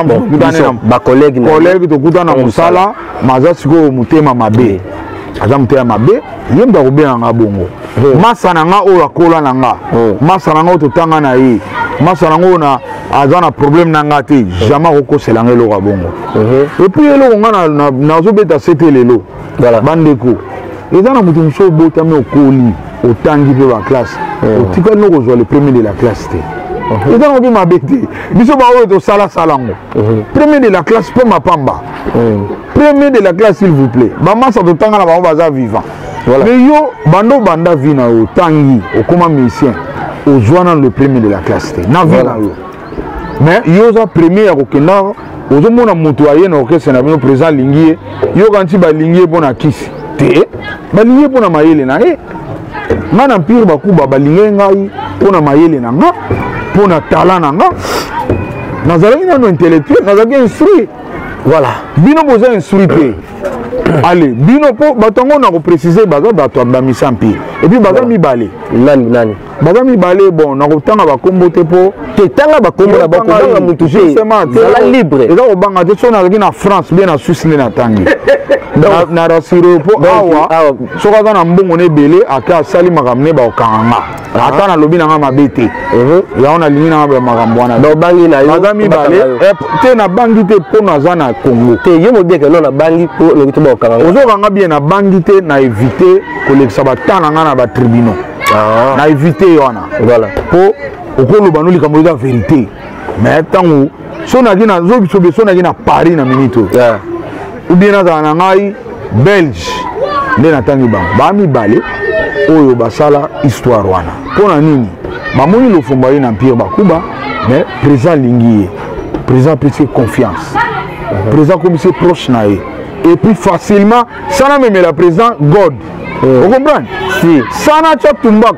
collègue tokutana na mosala ma aza sikoyo motema mabe aza motema mabe ye mta kobenga nga bongo masa na nga oyo akola na nga masa na nga oyo totanga na ye masa na nga oyo aza na problème na nga te jamais akokosela nga eloko ya bongo epuis eloko nga nazobeta sete lelo bandeko eza na moto mosusu obotami okoli otangi mpe baklasse otikali no kozwa le premier de la classe te eza na mpe mabe te biso baoyo tosalasala ngo premier de la classe mpe mapamba premier de la classe s'il vous plaît bamasa totanga na bango baza vivant mais yo bando banda vi na yo otangi okoma musicien ozwana le premier de la classe te na vi na yo mais yo oza premier ya kokenda ozomona moto aye na orchestre na bino président alingi ye yo kanti balingi ye mpo na kisi te balingi ye mpo na mayele na ye nga na mpire bakuba balingi ngai mpo na mayele na nga mpo na talent na nga nazalaki nano intellectuel nazalaki instruit voilà bino boza instruit te allez bino mpo bato yango na koprécise baza bato ya bamisa mpire epuis baza mibale nani baza mibale bon nakotanga bakombo te mpo tanga bakombo na bakobanga mutu te libre eza kobanga te so nazalaki na France bien na Suisse nde natangi na rassure mpo awa soki aza na mbongo na ebele ake asali makambo ne bakokanga nga ata nalobi na nga mabe te yango nalingi nanga bamakambo wana baza mibale te nabangi te mpo naza na Congo te ye mobieke no nabangi mpo lobi te bakokanga ozokanga bien nabangi te na évite kolekisa bata na nga na batribunaux na évite wana mpo okoloba no likambo eza vérité mais ntango so naki na zobisobe so naki na Paris na minute oyo ou bien nazala na ngai Belge nde natangi bango bamibale oyo basala histoire wana mpo na nini bamoni lofumba ye na mpire bakuba mais président alingi ye président apesi confiance président komisi proche na ye et puis facilement sana memela président God okomprendre si sana tya tumbako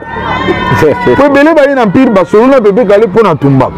po ebele baye na mpire basolona pepe kale mpo na tumbako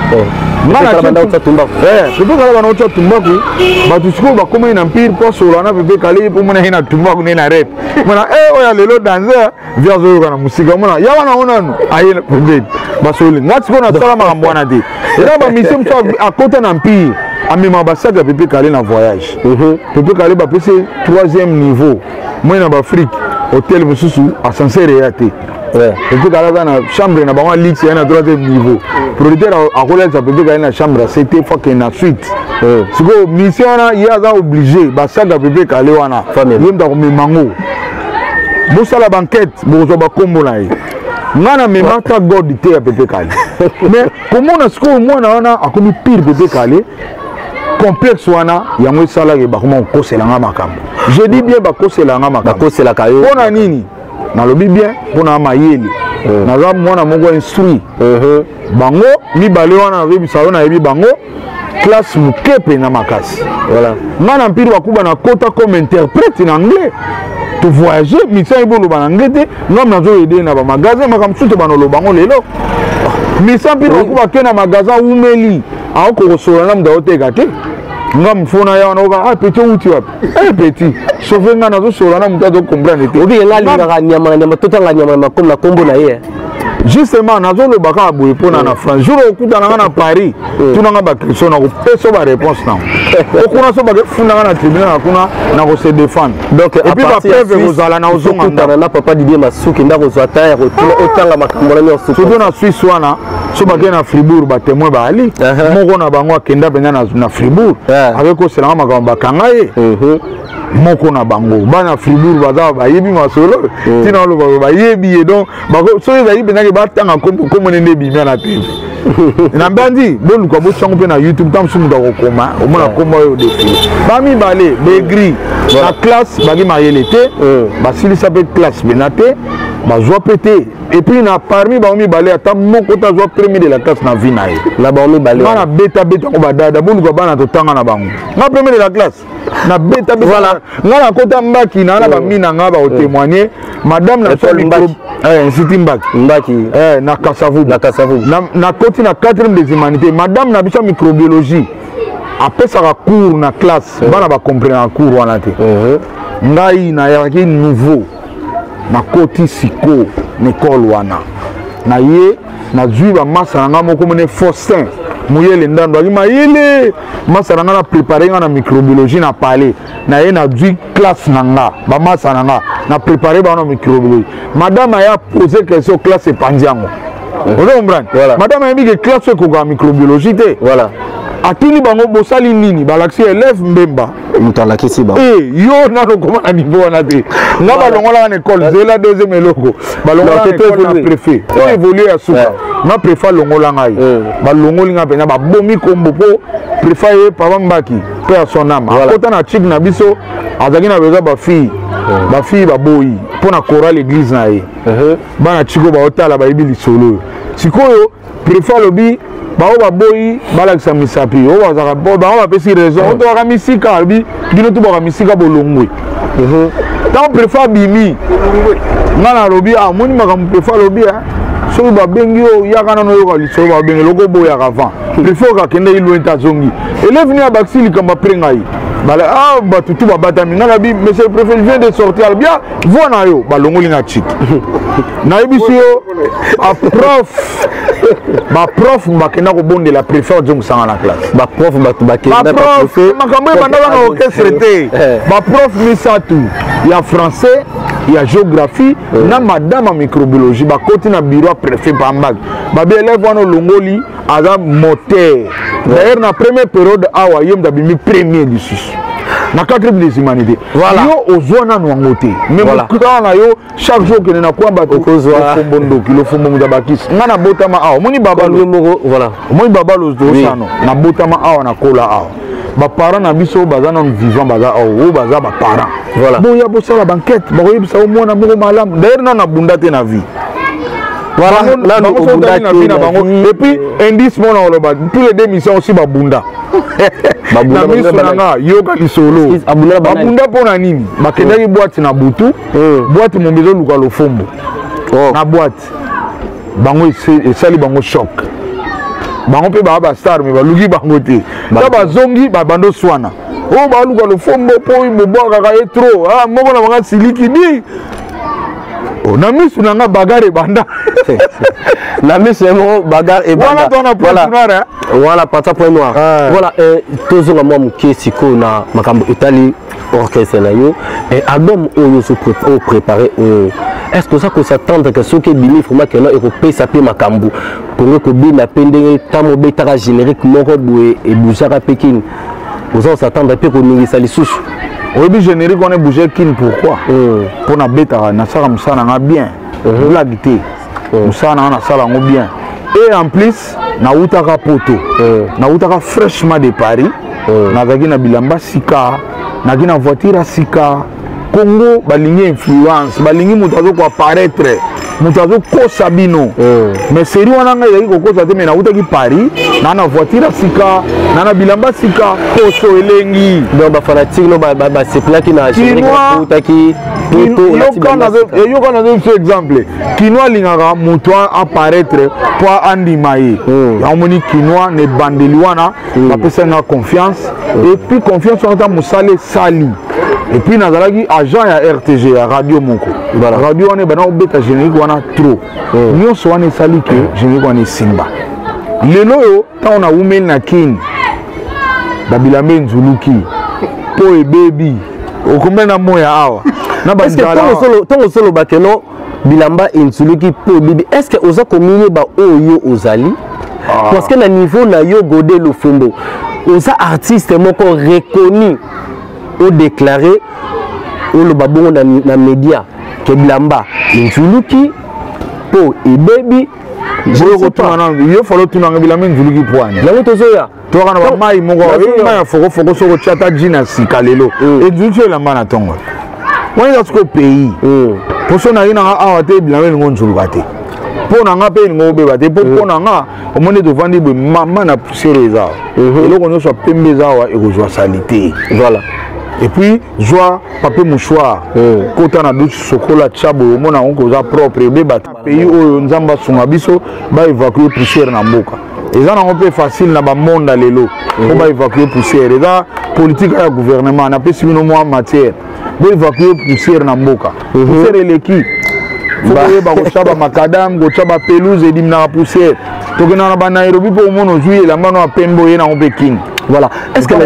pepe kala bana otya tumbako bato sikoyo bakomai na mpire mpo asolana pepe kale mpo mona ye na tumbako nde na rep mona oyo lelo danser vi azoyoka na mosika mona ya wana ngo nano aye pembeni basoli ngati sikoyo nasala makambo wana te eza bamisie mosu akota na mpire amema basaka ya pepe kale na voyage pepe kale bapesi 3e niveau moi na baafrike hotel mosusu ascenseur eya te pepe kale aza na chambre na bango alix eya na 3e niveau producteur akolalisa pepe kale na chambre ya 7 fake na suite sikoyo mission wana ye aza oblige basaka pepe kale wana ye mta komema ngo bosala banquête bokozwa bakombo na ye nga na memaka god te ya Pepe Kale mais komona sikoyo mwana wana akomi pire Pepe Kale complexe wana yango esalaki bakoma kokoselanga makambo je dis bien bakoselanga makambo bakoselaka yo mpona nini nalobi bien mpona mayele naza mwana moko instruit bango mibale wana nazoyebisa yo nayebi bango classe moke mpenza makasi nga na mpiri bakuba na kota comme interprète na anglais to voyager misa eboloba na anglais te ngam nazoyede na bamagasin makambo susu te banoloba ngo lelo misa mpiri bakuba ke na magasin umeli aokokosola na muda oteka te nga mfona ya wana oka petit outi wapi petit sauver nga nazosola na muda comprendre te obi nga lingaka nyama totanga nyama makombo na kombo na ye justement nazoloba kaka boye mpona na France jour okutananga na Paris tunanga bakristo na kopesa baréponse nango okuna so bakefundanga na tribunal na kuna na kose défendre donc epuis bapreve kozala na ozonga ndako na papa Didier Masuki ndako ozwa ta ya kotuna otanga makambo na nyonso surtout na Suisse wana so bakee na Fribourg batémoin baali moko na bango akenda mpenza na Fribourg akekoselanga makambo bakanga ye moko na bango bana Fribourg baza bayebi masolo tina oloba bayebi ye donc so ezali mpenza ke batanga kombo nende bimia na tv na mbandi boluka bosango mpe na YouTube ntango mosusu moto akokoma omona kombo oyo defile bamibale baegri na classe baki mayele te basilisa mpe classe mpenza te bazwa mpe te epuis na parmi bango mibale ata moko tazwa premier de la classe na vie na ye na bango mibale nga na betabeta yango badada boluka bana totanga na bango nga premier de la classe na betabeta nga na kota mbaki na wana bamina nga baotémoigner madame na Nsiti Mbaki na Kasavubu na koti na 4e des humanités madame na biso microbiologie apesaka cours na classe bana bakomprendre cours wana te ngai nayaki nouveau na koti siko na école wana na ye nazwi bamasa na nga moko mone Faustin muyele ndando aki mayele masa na nga na préparé nga na microbiologie na palais na ye nazwi classe na nga bamasa na nga na préparé bango na microbiologie madame aya posé question classe epandi yango ozo comprendre madame ayebi ke classe ekoka microbiologie te atuni bango bosali nini balakisi élève mbemba moto alakisi bango yo nanokoma na niveau wana te nga balongolaka na école zela 2e eloko balongolaka na école na préfet oyo évolue ya suka nga préfet alongola ngai balongoli nga mpenza babomi kombo mpo préfet ye papa Mbaki mpe ya son âme akota na chik na biso azalaki na besoin bafille baboyi mpo na chorale église na ye bana chiko baotala bayebi lisolo sikoyo préfet alobi bao baboyi balakisa misapi oyo bazaka bango bapesi raison otobaka misika alobi bino tobaka misika bolongwe ntango préfet abimi nga nalobi amoni makambo préfet alobi soki babengi oyo yaka nano oyoka lisolo babengi eloko boyaka avant préfet okakende iloi te azongi élève nini abakisi likambo apre ngai bala bato tu babatami nga nabi monsieur le préfet vient de sortir alobi voix na yo balongoli nga chiki nayebisi yo baprof bakenda kobondela préfet ozongisanga na classe baprof bato bakenda makambo ebandaka na orchestre te baprof misatu ya français ya géographie na madame ya microbiologie bakoti na bureau ya préfet pambaki babi élève wana olongoli aza moteur d'ailleurs na première période awa ye moto abimi premier lisusu na 4e des humanités yo ozwa nanu yango te mais mokutana na yo chaque jour okende na kwa bato lofombo ndoki lofombo moto abakisi nga na botama awa omoni babalo ozosano na botama awa na kola awa baparent na biso baza nanu vivant baza awa oyo baza baparent boya bosala banquête bakoyebisa o mwana moko malamu d'ailleurs nanu nabunda te na vie et puis indice mona oloba tous les démissions aussi babunda na miso na nga yoka lisolo babunda mpona nini bakendaki boîte na butu boîte mombe ezoluka lofombo na boîte bango esali bango choc bango mpe baa bastar me baluki bango te ta bazongi babando swana oyo baluka lofombo mpo bobwakaka ye tro moko na banga siliki di na miso na nga bagare banda na miso emo bagare ebanda voilà pata point noir voilà tozonga mwa moke sikoyo na makambo etali orchestre na yo album oyo o préparé est-ce que ça que s'attendre que soki ebimi vraiment keno ekopesa mpe makambo pongo ekobina mpe ndenge ntango obetaka générique moko boye ebusaka mpe kini oza osatendre mpe koningisa lisusu oyebi générique on est bougé kin pourquoi pour na beta na sala musala nga bien blague te musala na sala ngo bien et en plus na utaka poto na utaka fraîchement de Paris na zaki na bilamba sika na kina voiture sika Congo balingi influence balingi mutazo ko apparaître mutazo ko sabino mais série wana nga yaki ko sa te mais na utaki Paris na voiture sika na bilamba sika koso elengi donc ba fanatique no ba se plaki na générique utaki poto yo kana zo exemple Kinois lingaka muto apparaître pour andimaye ya moni Kinois ne bandeli wana ba pesa na confiance et puis confiance en ta musale sali. Et puis nazalaki agent ya RTG ya radio moko voilà radio wana bana obeta générique wana trop nyonso wana sali que générique wana simba lelo yo ta on a women na king babilambe nzuluki po e baby okomena moya awa na ba tango solo bakeno bilamba nzuluki po bibi est-ce que oza communier ba oyo ozali parce que na niveau na yo Godé Lufumbo oza artiste moko reconnu ou déclaré ou le babon na média que bilamba nzuluki po e baby je retourne yo follow tuna bilamba nzuluki poane la moto zoya to kana ba mai moko mai foko soko chata jina sikalelo et nzuluki elamba na tongo wani ko pays pour ça na ina awa te bilamba nzuluka te pour na nga pe ngo beba te pour na nga o monde de vendre be mama na poussière eza eloko nyo so pembe za wa ekozwa salité voilà. Et puis, joie, papier mouchoir, quand on a du chocolat, chabo, mon oncle a propre, bébé, pays où on zamba son abisso, va évacuer poussière dans boka. Et ça, on peut facile dans le monde à l'élo, on va évacuer poussière. Et ça, politique à gouvernement, on a pas si nous en matière, va évacuer poussière dans boka. Poussière est l'équipe. Faut que chaba macadam, go chaba pelouse et dimna poussière. Donc on a Nairobi pour mon jouer la mano à Pembo et na Peking. Voilà. Est-ce que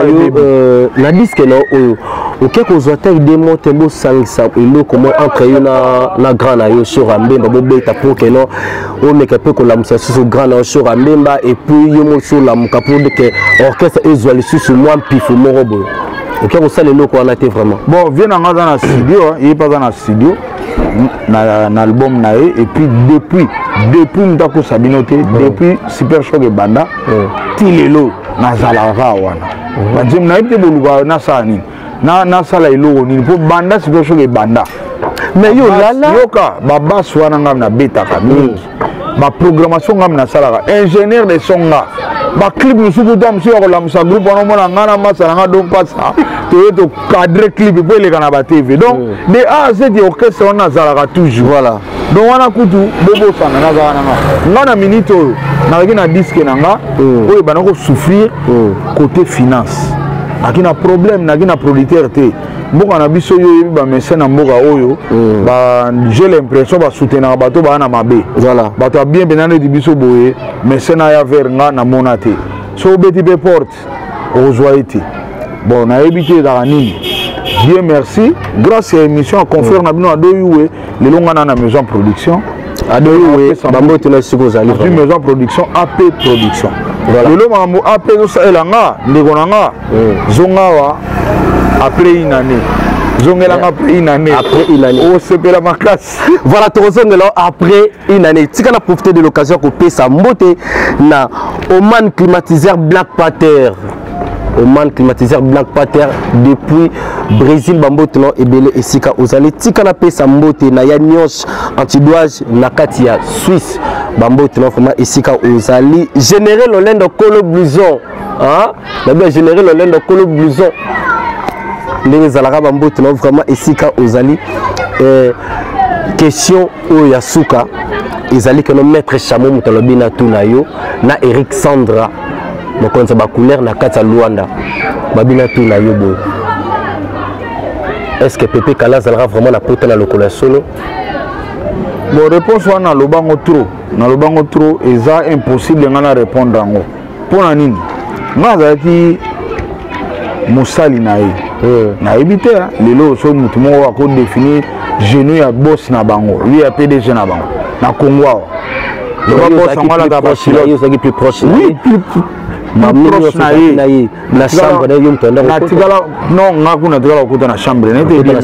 la disque là au quelque chose à des mots tembo sang ça et comment entre na grand na yo sur Ambemba bobe ta pour que non on met que peu la musa sur grand na sur Ambemba et puis yo mo sur la muka pour que orchestre ezwali sur moi pif mo robo. Au quelque ça les locaux on a été vraiment. Bon, viens dans la studio, il est pas dans la studio. Na album na et puis depuis Ndako Sabinote depuis Super Shock et Banda tilelo na zalaka wana banjim na ite boluka na sani na sala iloko ni po Banda Super Shock et Banda mais yo lala yoka baba swana ngam na betaka mingi ba programmation ngam na salaka ingénieur de songa ba clip musuku dam si ko la musa groupe wana mona ngana masala nga don passa to cadre clip pour les canaba TV donc de A à Z orchestre on a zalaka toujours voilà donc wana kutu bobo sana na zana ngana minute na na disque nanga oyo banako souffrir côté finance akina problème na kina producteur te mboka na biso yo ba mécène na mboka oyo ba j'ai l'impression ba soutenir bato ba na mabe voilà bato bien benane di biso boye mécène ya vers nga na monate so beti be porte ozoité bon na ebité da nini Dieu merci grâce à l'émission à confère na bino adoyoué le longa na maison production adoyoué bambo tena siko zali maison production AP production voilà le longa AP zo sa elanga ndeko nanga zongawa après une année après une année oh c'est la macasse voilà après une année si on a profité de l'occasion pour payer sa beauté na Oman climatiseur Black Panther depuis Brésil bamboto et belé et sika ozali tika na pesa mbote na ya nyos antidouage na katia Suisse bamboto vraiment et sika ozali général Olendo Colo Blouson hein na bien général Olendo Colo Blouson les zalaka bamboto vraiment et sika ozali question o yasuka ezali que no maître Chamo mutalobi na tunayo na Eric Sandra mokonza ba couleur na kata Luanda babina tuna yobo est-ce que Pépé Kala zalera vraiment la porte na lokola solo bon réponse wana lobango trop et ça impossible ngana répondre ngo pona nini ngazaki musali nae na ebité lelo so mutu mo ko définir genou ya boss na bango lui ya PDG na bango na Congo le boss ngala da plus proche oui proche na ye na chambre na yo mtonda na tikala non ngaku na tikala okuta na chambre nete bien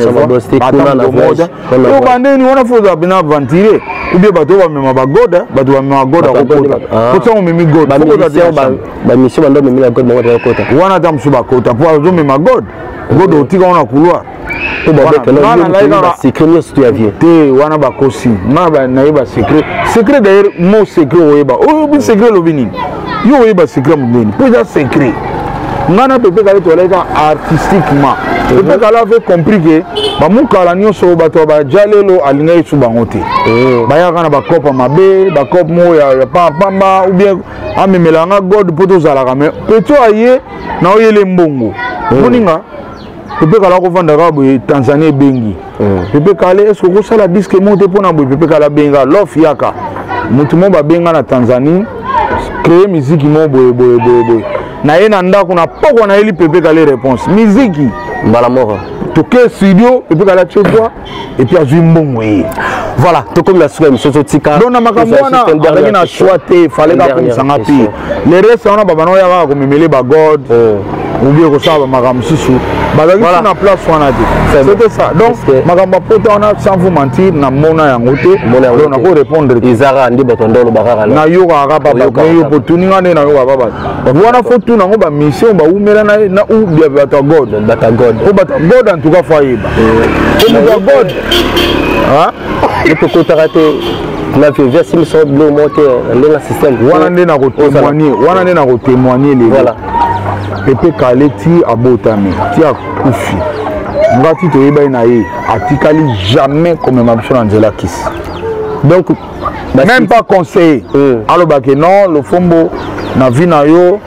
yo bandeni wana foza bina ventile ou bien bato ba mema ba goda bato ba mema goda kokota kota o memi goda ba mission bando memi na goda mo kota wana tam suba kota po azo mema goda otika wana couloir to ba beka na secret ni stu ya vie te wana ba kosi na ba na ba secret d'ailleurs mo secret oyeba o bi secret lobini yo oyeba secret mudeni po ja secret ngana pepe kale toleka artistiquement pepe kale avait compris que ba mukala nyonso bato ba jalelo alinga isu bango te bayaka na ba kopa mabe ba kop mo ya pamba ou bien amemelanga god poto zalaka mais peto aye na oyele mbongo moninga pepe kala ko vanda ka boye Tanzanie bengi pepe kale est-ce que sala disque monte pona boye pepe kala benga lof yaka mutu mo ba benga na Tanzanie créer musique mo boye na yena ndako na poko na eli pepe kale réponse musique mbala moko toke studio pepe kala tchekwa et puis azui mbongo ye voilà to comme la soirée monsieur tika donc na makambo wana avec na choix te fallait ka komsanga pi le reste on a baba no ya ko memele ba god ou bien ko sa ba makambo susu bazaki na place wana te c'était ça donc makambo pota on a sans vous mentir na mona yango te donc na ko répondre izara ndi batondolo bakaka na yo ka baba yo potuninga ne na yo baba wana faut tout nango ba mission ba umela na u bien bata god o bata god en tout cas faut yeba o god ah il peut contacter na verser mi so bleu monter le système wana ndena ko témoigner les voilà pepe kaleti abotami ti akufi ngati toyeba na ye atikali jamais comme ma biso na nzela kisi donc même pas conseiller aloba que non le fombo na vie na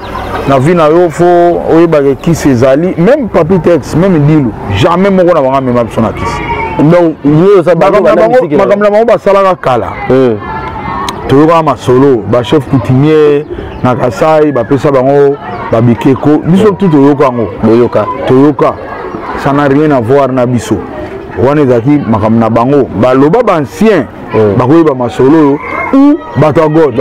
yo fo oyeba ke kisi ezali même papi texte même dilu jamais moko na banga mema biso na kisi donc yo za makambo na bango basalaka kala toyoka masolo ba chef coutumier na Kasai bapesa bango babikeko biso tout toyoka ngo toyoka ça n'a rien à voir na biso wana ezaki makambo na bango baloba bancien bakoyeba masolo ou batagod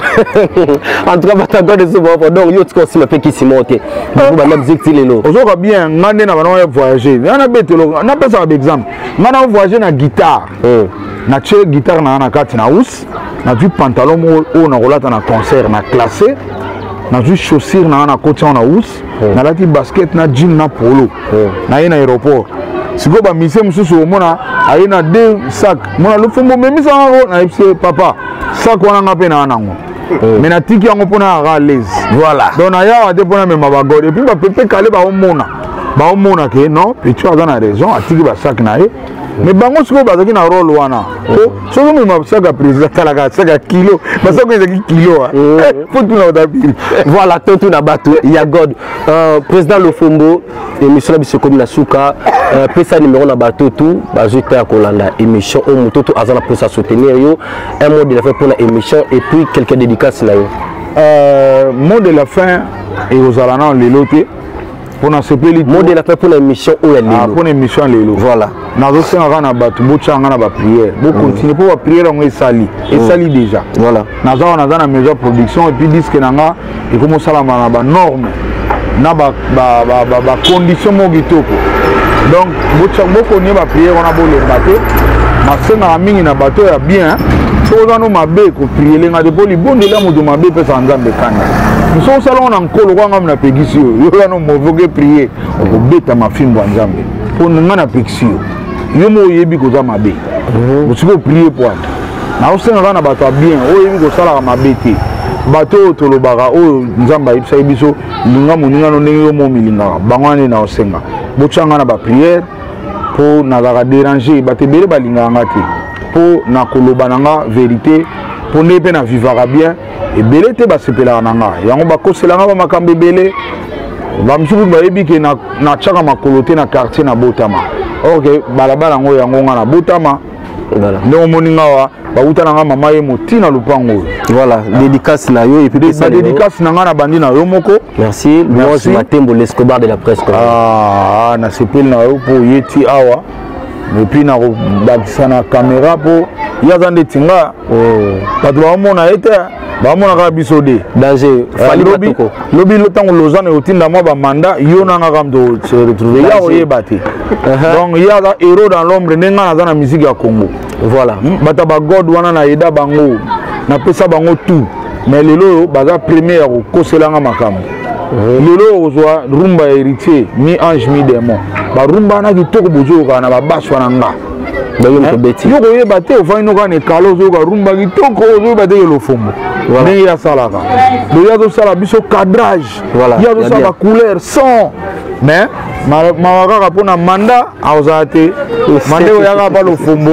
en tout cas batagod c'est bon donc yo tiko sima pe kisimo te ba na musique lelo ozoka bien ngande na bana voyager na betelo na pesa par exemple ngana voyager na guitare na che guitare na kati na us na vu pantalon o na rolata na concert na classé na vu chaussure na koti na us na lati basket na jean na polo na ye na aéroport siko ba mise mususu omona aye na deux sacs mona lufumbo memisa na ipse papa sac wana ngape na nango mais na tiki yango pona à l'aise voilà donc na ya ate pona mema ba god et puis ba pepe kale ba omona ke non petit a na raison atiki ba sac na ye mais bango siko bazaki na rôle wana so comme ma sac président talaka sac kilo ba sac ezaki kilo faut tout na dabiri voilà tout na bato ya god président Lofombo émission biso comme na suka pesa numéro na bato tout bazute ya kolanda émission au mutoto azana pour soutenir yo un mot de la fin pour la émission et puis quelques dédicaces na yo mot de la fin et aux alana leloté pour na sepeli mot de la fin pour l'émission ou elle pour l'émission lelo voilà nazo senga na bato bochanga na ba prière bo continuer pour ba prière on esali déjà voilà nazo na maison production et puis disque nanga et comme ça la na ba norme na ba condition mo gitoko donc bochanga ko ni ba prière on a bo le bateau na senga mingi na bateau ya bien so no mabe ko prier lenga de poli bon de la mo do mabe pesa nzambe kanda so salon na nkolo kwa ngam na pegisi yo no movoke prier ko beta mafimbo nzambe pour ngana pexio yo mo yebi ko za mabe bosiko prier pour na osenga na bato bien o yebi ko sala mabe te bato tolobaka o nzamba ibisa biso linga moninga no ndenge yo mo milinga bangwane na osenga bochanga na ba prière pour na ga déranger batebele balinga ngati pour na koloba nanga vérité pour ne pe na vivre bien et belé te basepela nanga yango bakoselanga ba makambe belé ba msuku ba yebi ke na chaka makolote na quartier na Botama OK balabala ngo yango nga na Botama voilà ndongo moninga wa ba utananga mama ye motina lupango voilà dédicace na yo et puis ça dédicace nanga na bandi na yo moko merci moi Matembo l'Escobar de la presse na sepel na yo pour yeti awa et puis na bakisa na caméra pour yazande tinga bato ba mona ete bamona kaka biso de danger fali batoko lobi lotango Lausanne otinda mwa bamanda yo nanga kam to se retrouver ya oyeba te donc il y a un héros dans l'ombre ndenge naza na musique ya Congo voilà bata ba god wana na yeda bango na pesa bango tout mais lelo baza premier ko koselanga makambo lelo ozwa rumba ya héritier mi ange mi démon ba rumba na kitoko bozo kana ba baso na nga yo koyeba te ofandi noka na ekala ozoyoka rumba kitoko ozoyeba te yelo fombo ndenge yasalaka do ya tosala biso cadrage ya tosala couleur son mais mawa kaka mpona manda aozala te mande oyaka mpa lofombo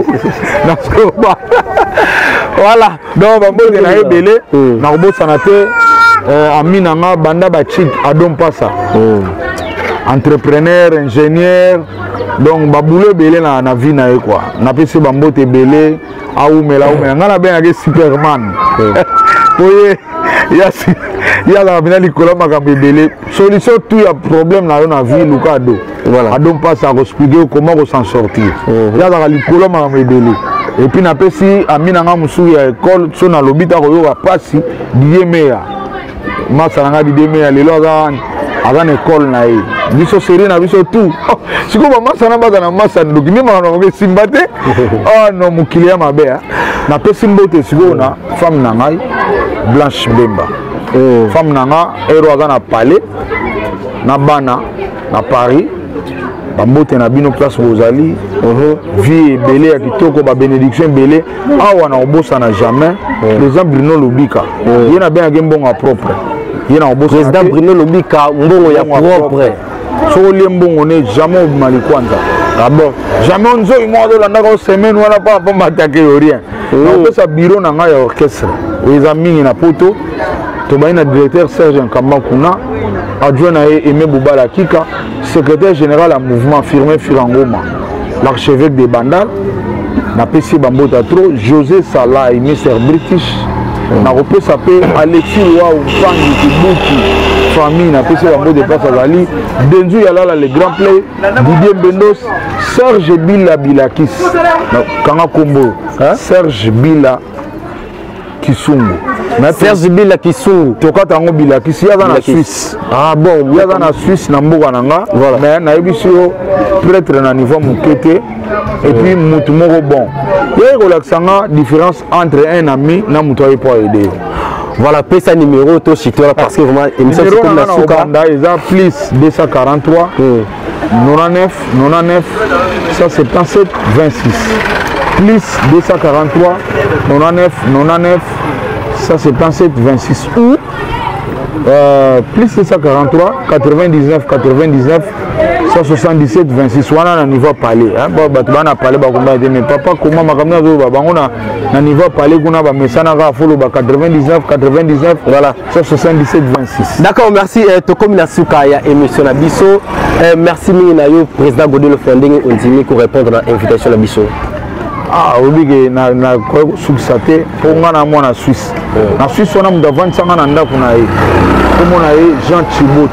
voilà donc bambote na ebele nakobosana te ami nanga banda bachik ado mpasa entrepreneur ingénieur donc baboulot ebele na vie na ye quoi napesi bambote ebele aumela ngai nabengaki superman oye yazaka mpena likolo makambo ebele solution tout ya problème na yo na vie luka ado mpasi akoexplike comment kosan sortir yazaka likolo makambo ebele epuis napesi ami nanga mosusu ya ekole so nalobi ta koyoka pasi didie meya masa nanga didie meya lelo aza na ekole na ye biso série na biso tout sikoyo bamasa na baza na masa ndoki nde makambo nango esimba te no mokili ya mabe napesi mbote sikoyo na femme na ngai Blanche Bemba femme na nga ero aza na palais na bana na Paris bambote na bino place bozali vie ebele ya kitoko babénédiction ebele awa na obosana jamais président Bruno Lobika ye na bengaki mbongo ya propre ye na obosana président Bruno Lobika mbongo ya propre soko lie mbongo ne jamais obima likwanza bon jamais onzoi moko azolandaka o semaine wana mpa matake yo rien naopesa bureau na ngai ya orchestre eza mingi na poto tobai na directeur Serge Nkamba kuna adjoint na ye Aimé Boubala Kika secrétaire général à mouvement firmé Firangoma l'archevêque de Bandal napesi bambota trop José Salah et Mr British nakopesa pe Alexis Wau Fangi Kibuki famille napesi bango de place azali Denzu Yalala le grand play Didier Bendos Serge Bila Bilakis kanga kombo Serge Bila Kisungu Serge Bila Kisungu tokata yango Bilakis yaza na Suisse bon yaza na Suisse na mboka nanga mais nayebi yo prêtre na niveau mokete et puis mutu moko bon yeye kolakisanga différence entre un ami na mutu aye po aider voilà pesa numéro to chitola parce que vraiment émission c'est comme la souka eza plus 243 99 99 177 26 plus 243 99 99 177 26 ou plus 243 99 99 177 26 wana na niveau palais bato bana palais bakomba te mais papa comment makambo azoyoba bango na niveau palais kuna bamesana kaka foloba 99 99 voilà 177 26 d'accord merci tokomi na suka ya émission na biso merci mingi na yo président Godelo Fonding ondimi ko répondre na invitation na biso obike na sukisa te mpo nga na mwana Suisse na Suisse wana moto avandisanga na ndako na ye komona ye Jean Thibaut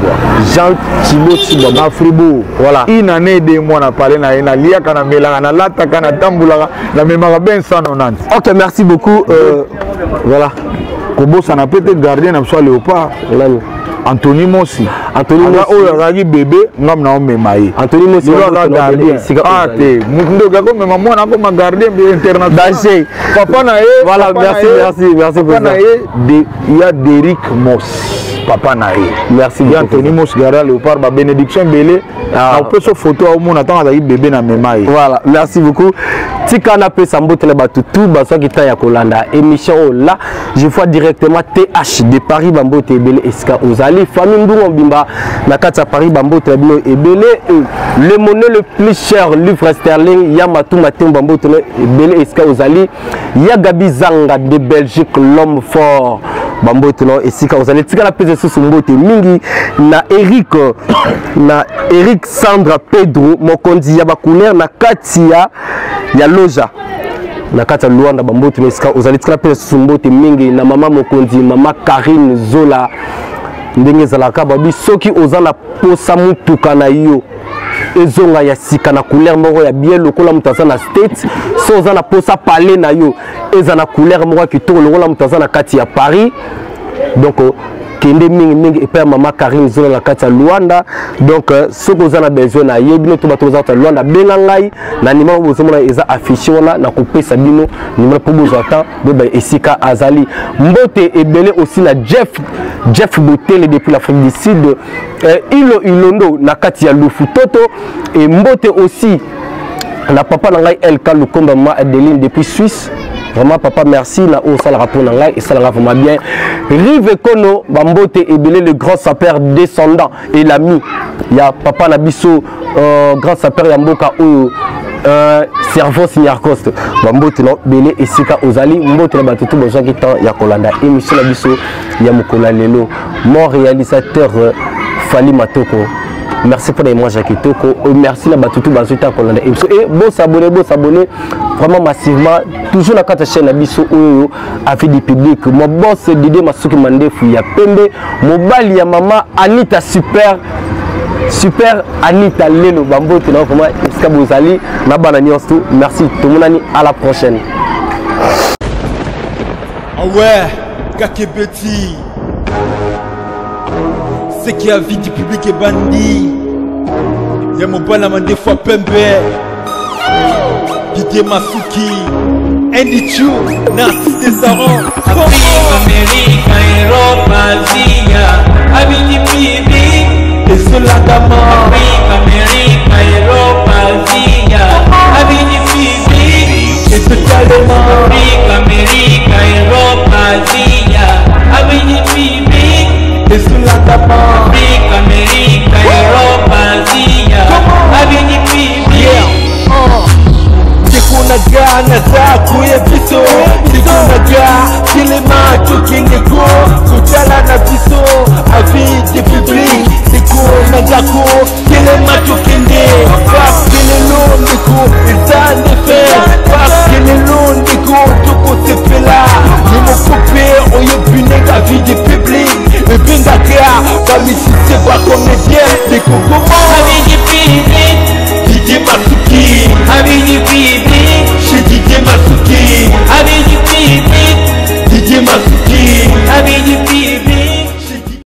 Thibwabwa na Fribourg voilà une année de mois na pale na ye naliaka na melaka nalataka natambulaka namemaka ben 190 ok merci beaucoup voilà kobosana pe te gardien na biso ya Léopard Anthony Mosi oyo azalaki bebe ngam na omema ye Anthony Mosi aza gardien te ndoki akomema mwana akoma gardien international papa na ye voilà merci papa na ye ya Derrick Mosi papa na ye merci ya Anthony Mosi gardien Léopard ba bénédiction belé apeso photo aomona ntango azalaki bebe na mema ye voilà merci beaucoup tika na pesa mbote na bato tout bazwaki ta ya kolanda émission oyo là je vois directement TH de Paris bambote ebele esika ozali famille mbungo mbimba na kati ya Paris bambote na bino ebele le monnaie le plus cher livre sterling ya matuma te bambote na ebele esika ozali ya Gabi Zanga de Belgique l'homme fort bambote na esika ozali tika na pesa susu mbote mingi na Eric Sandra Pedro mokonzi ya bakuler na kati ya loja na kati ya Luanda bambote na esika ozali tika na pesa susu mbote mingi na mama mokonzi mama Karine Zola ndenge ezalaka babi soki oza na posa mutuka na yo ezonga ya sika na couleur moko ya bien lokola mutaza na state so za na posa parler na yo eza na couleur moko kitoko lokola mutaza na kati ya Paris donc kende mingi et puis maman Karine zona la kati ya Luanda donc ce que vous avez besoin na yebino to bato za Luanda benga ngai na numéro bozomona eza affiché wana na kopesa bino numéro pour besoin temps ba esika azali mbote ebele aussi na Jeff Botele depuis l'Afrique du Sud Ilondo na kati ya Lufutoto et mbote aussi na papa na ngai LK Lukomba ma Adeline depuis Suisse. Vraiment papa merci na o sala rapport na ngai et ça la vraiment bien. Rive Kono Bambote ebele le grand sapeur descendant et l'ami. Il y a papa na biso grand sapeur ya mboka oyo cerveau Seigneur Coste. Bambote no belé esika ozali mbote na batutu besoin ki temps ya kolanda émission na biso ya mokola lelo. Mon réalisateur Fali Matoko. Merci pour les images à Kitoko. Merci à Batutu Bazuta Kolanda. Et bon s'abonner vraiment massivement. Toujours la carte chaîne Abisso Oyo avec du public. Mon boss Didier Masuki Mandefu ya Pembe. Mon bali ya maman Anita super Anita Lelo Bambo Tena vraiment Iska Bozali Nabana Nyostu. Merci tout le monde à la prochaine. Ah ouais, Kakebeti. C'est qui a vie du public est bandit. Y'a mon bon des fois Pembe. Didier Masuki. Andy Chou. Narcisse Desaron. Afrique, Amérique, Europe, Asie. Avis du public. Et cela d'amant. Afrique, Amérique, Europe, Asie. Avis du public. Et totalement. Afrique, Amérique, Europe, Asie. Avis du public. Et cela d'amant. Afrique, Amérique, Europe, Asie. Avis du public. Kunaga na za kuye biso Kunaga kilema tukiniko Kutala na biso Avis du public Kunaga ko kilema tukinde Parce que le long niko Ilta nefe Parce que le long niko Tuko sepela Nimo coupe Oyo bunega Avis du public Et binga kea Bamisi seba comédien Niko comment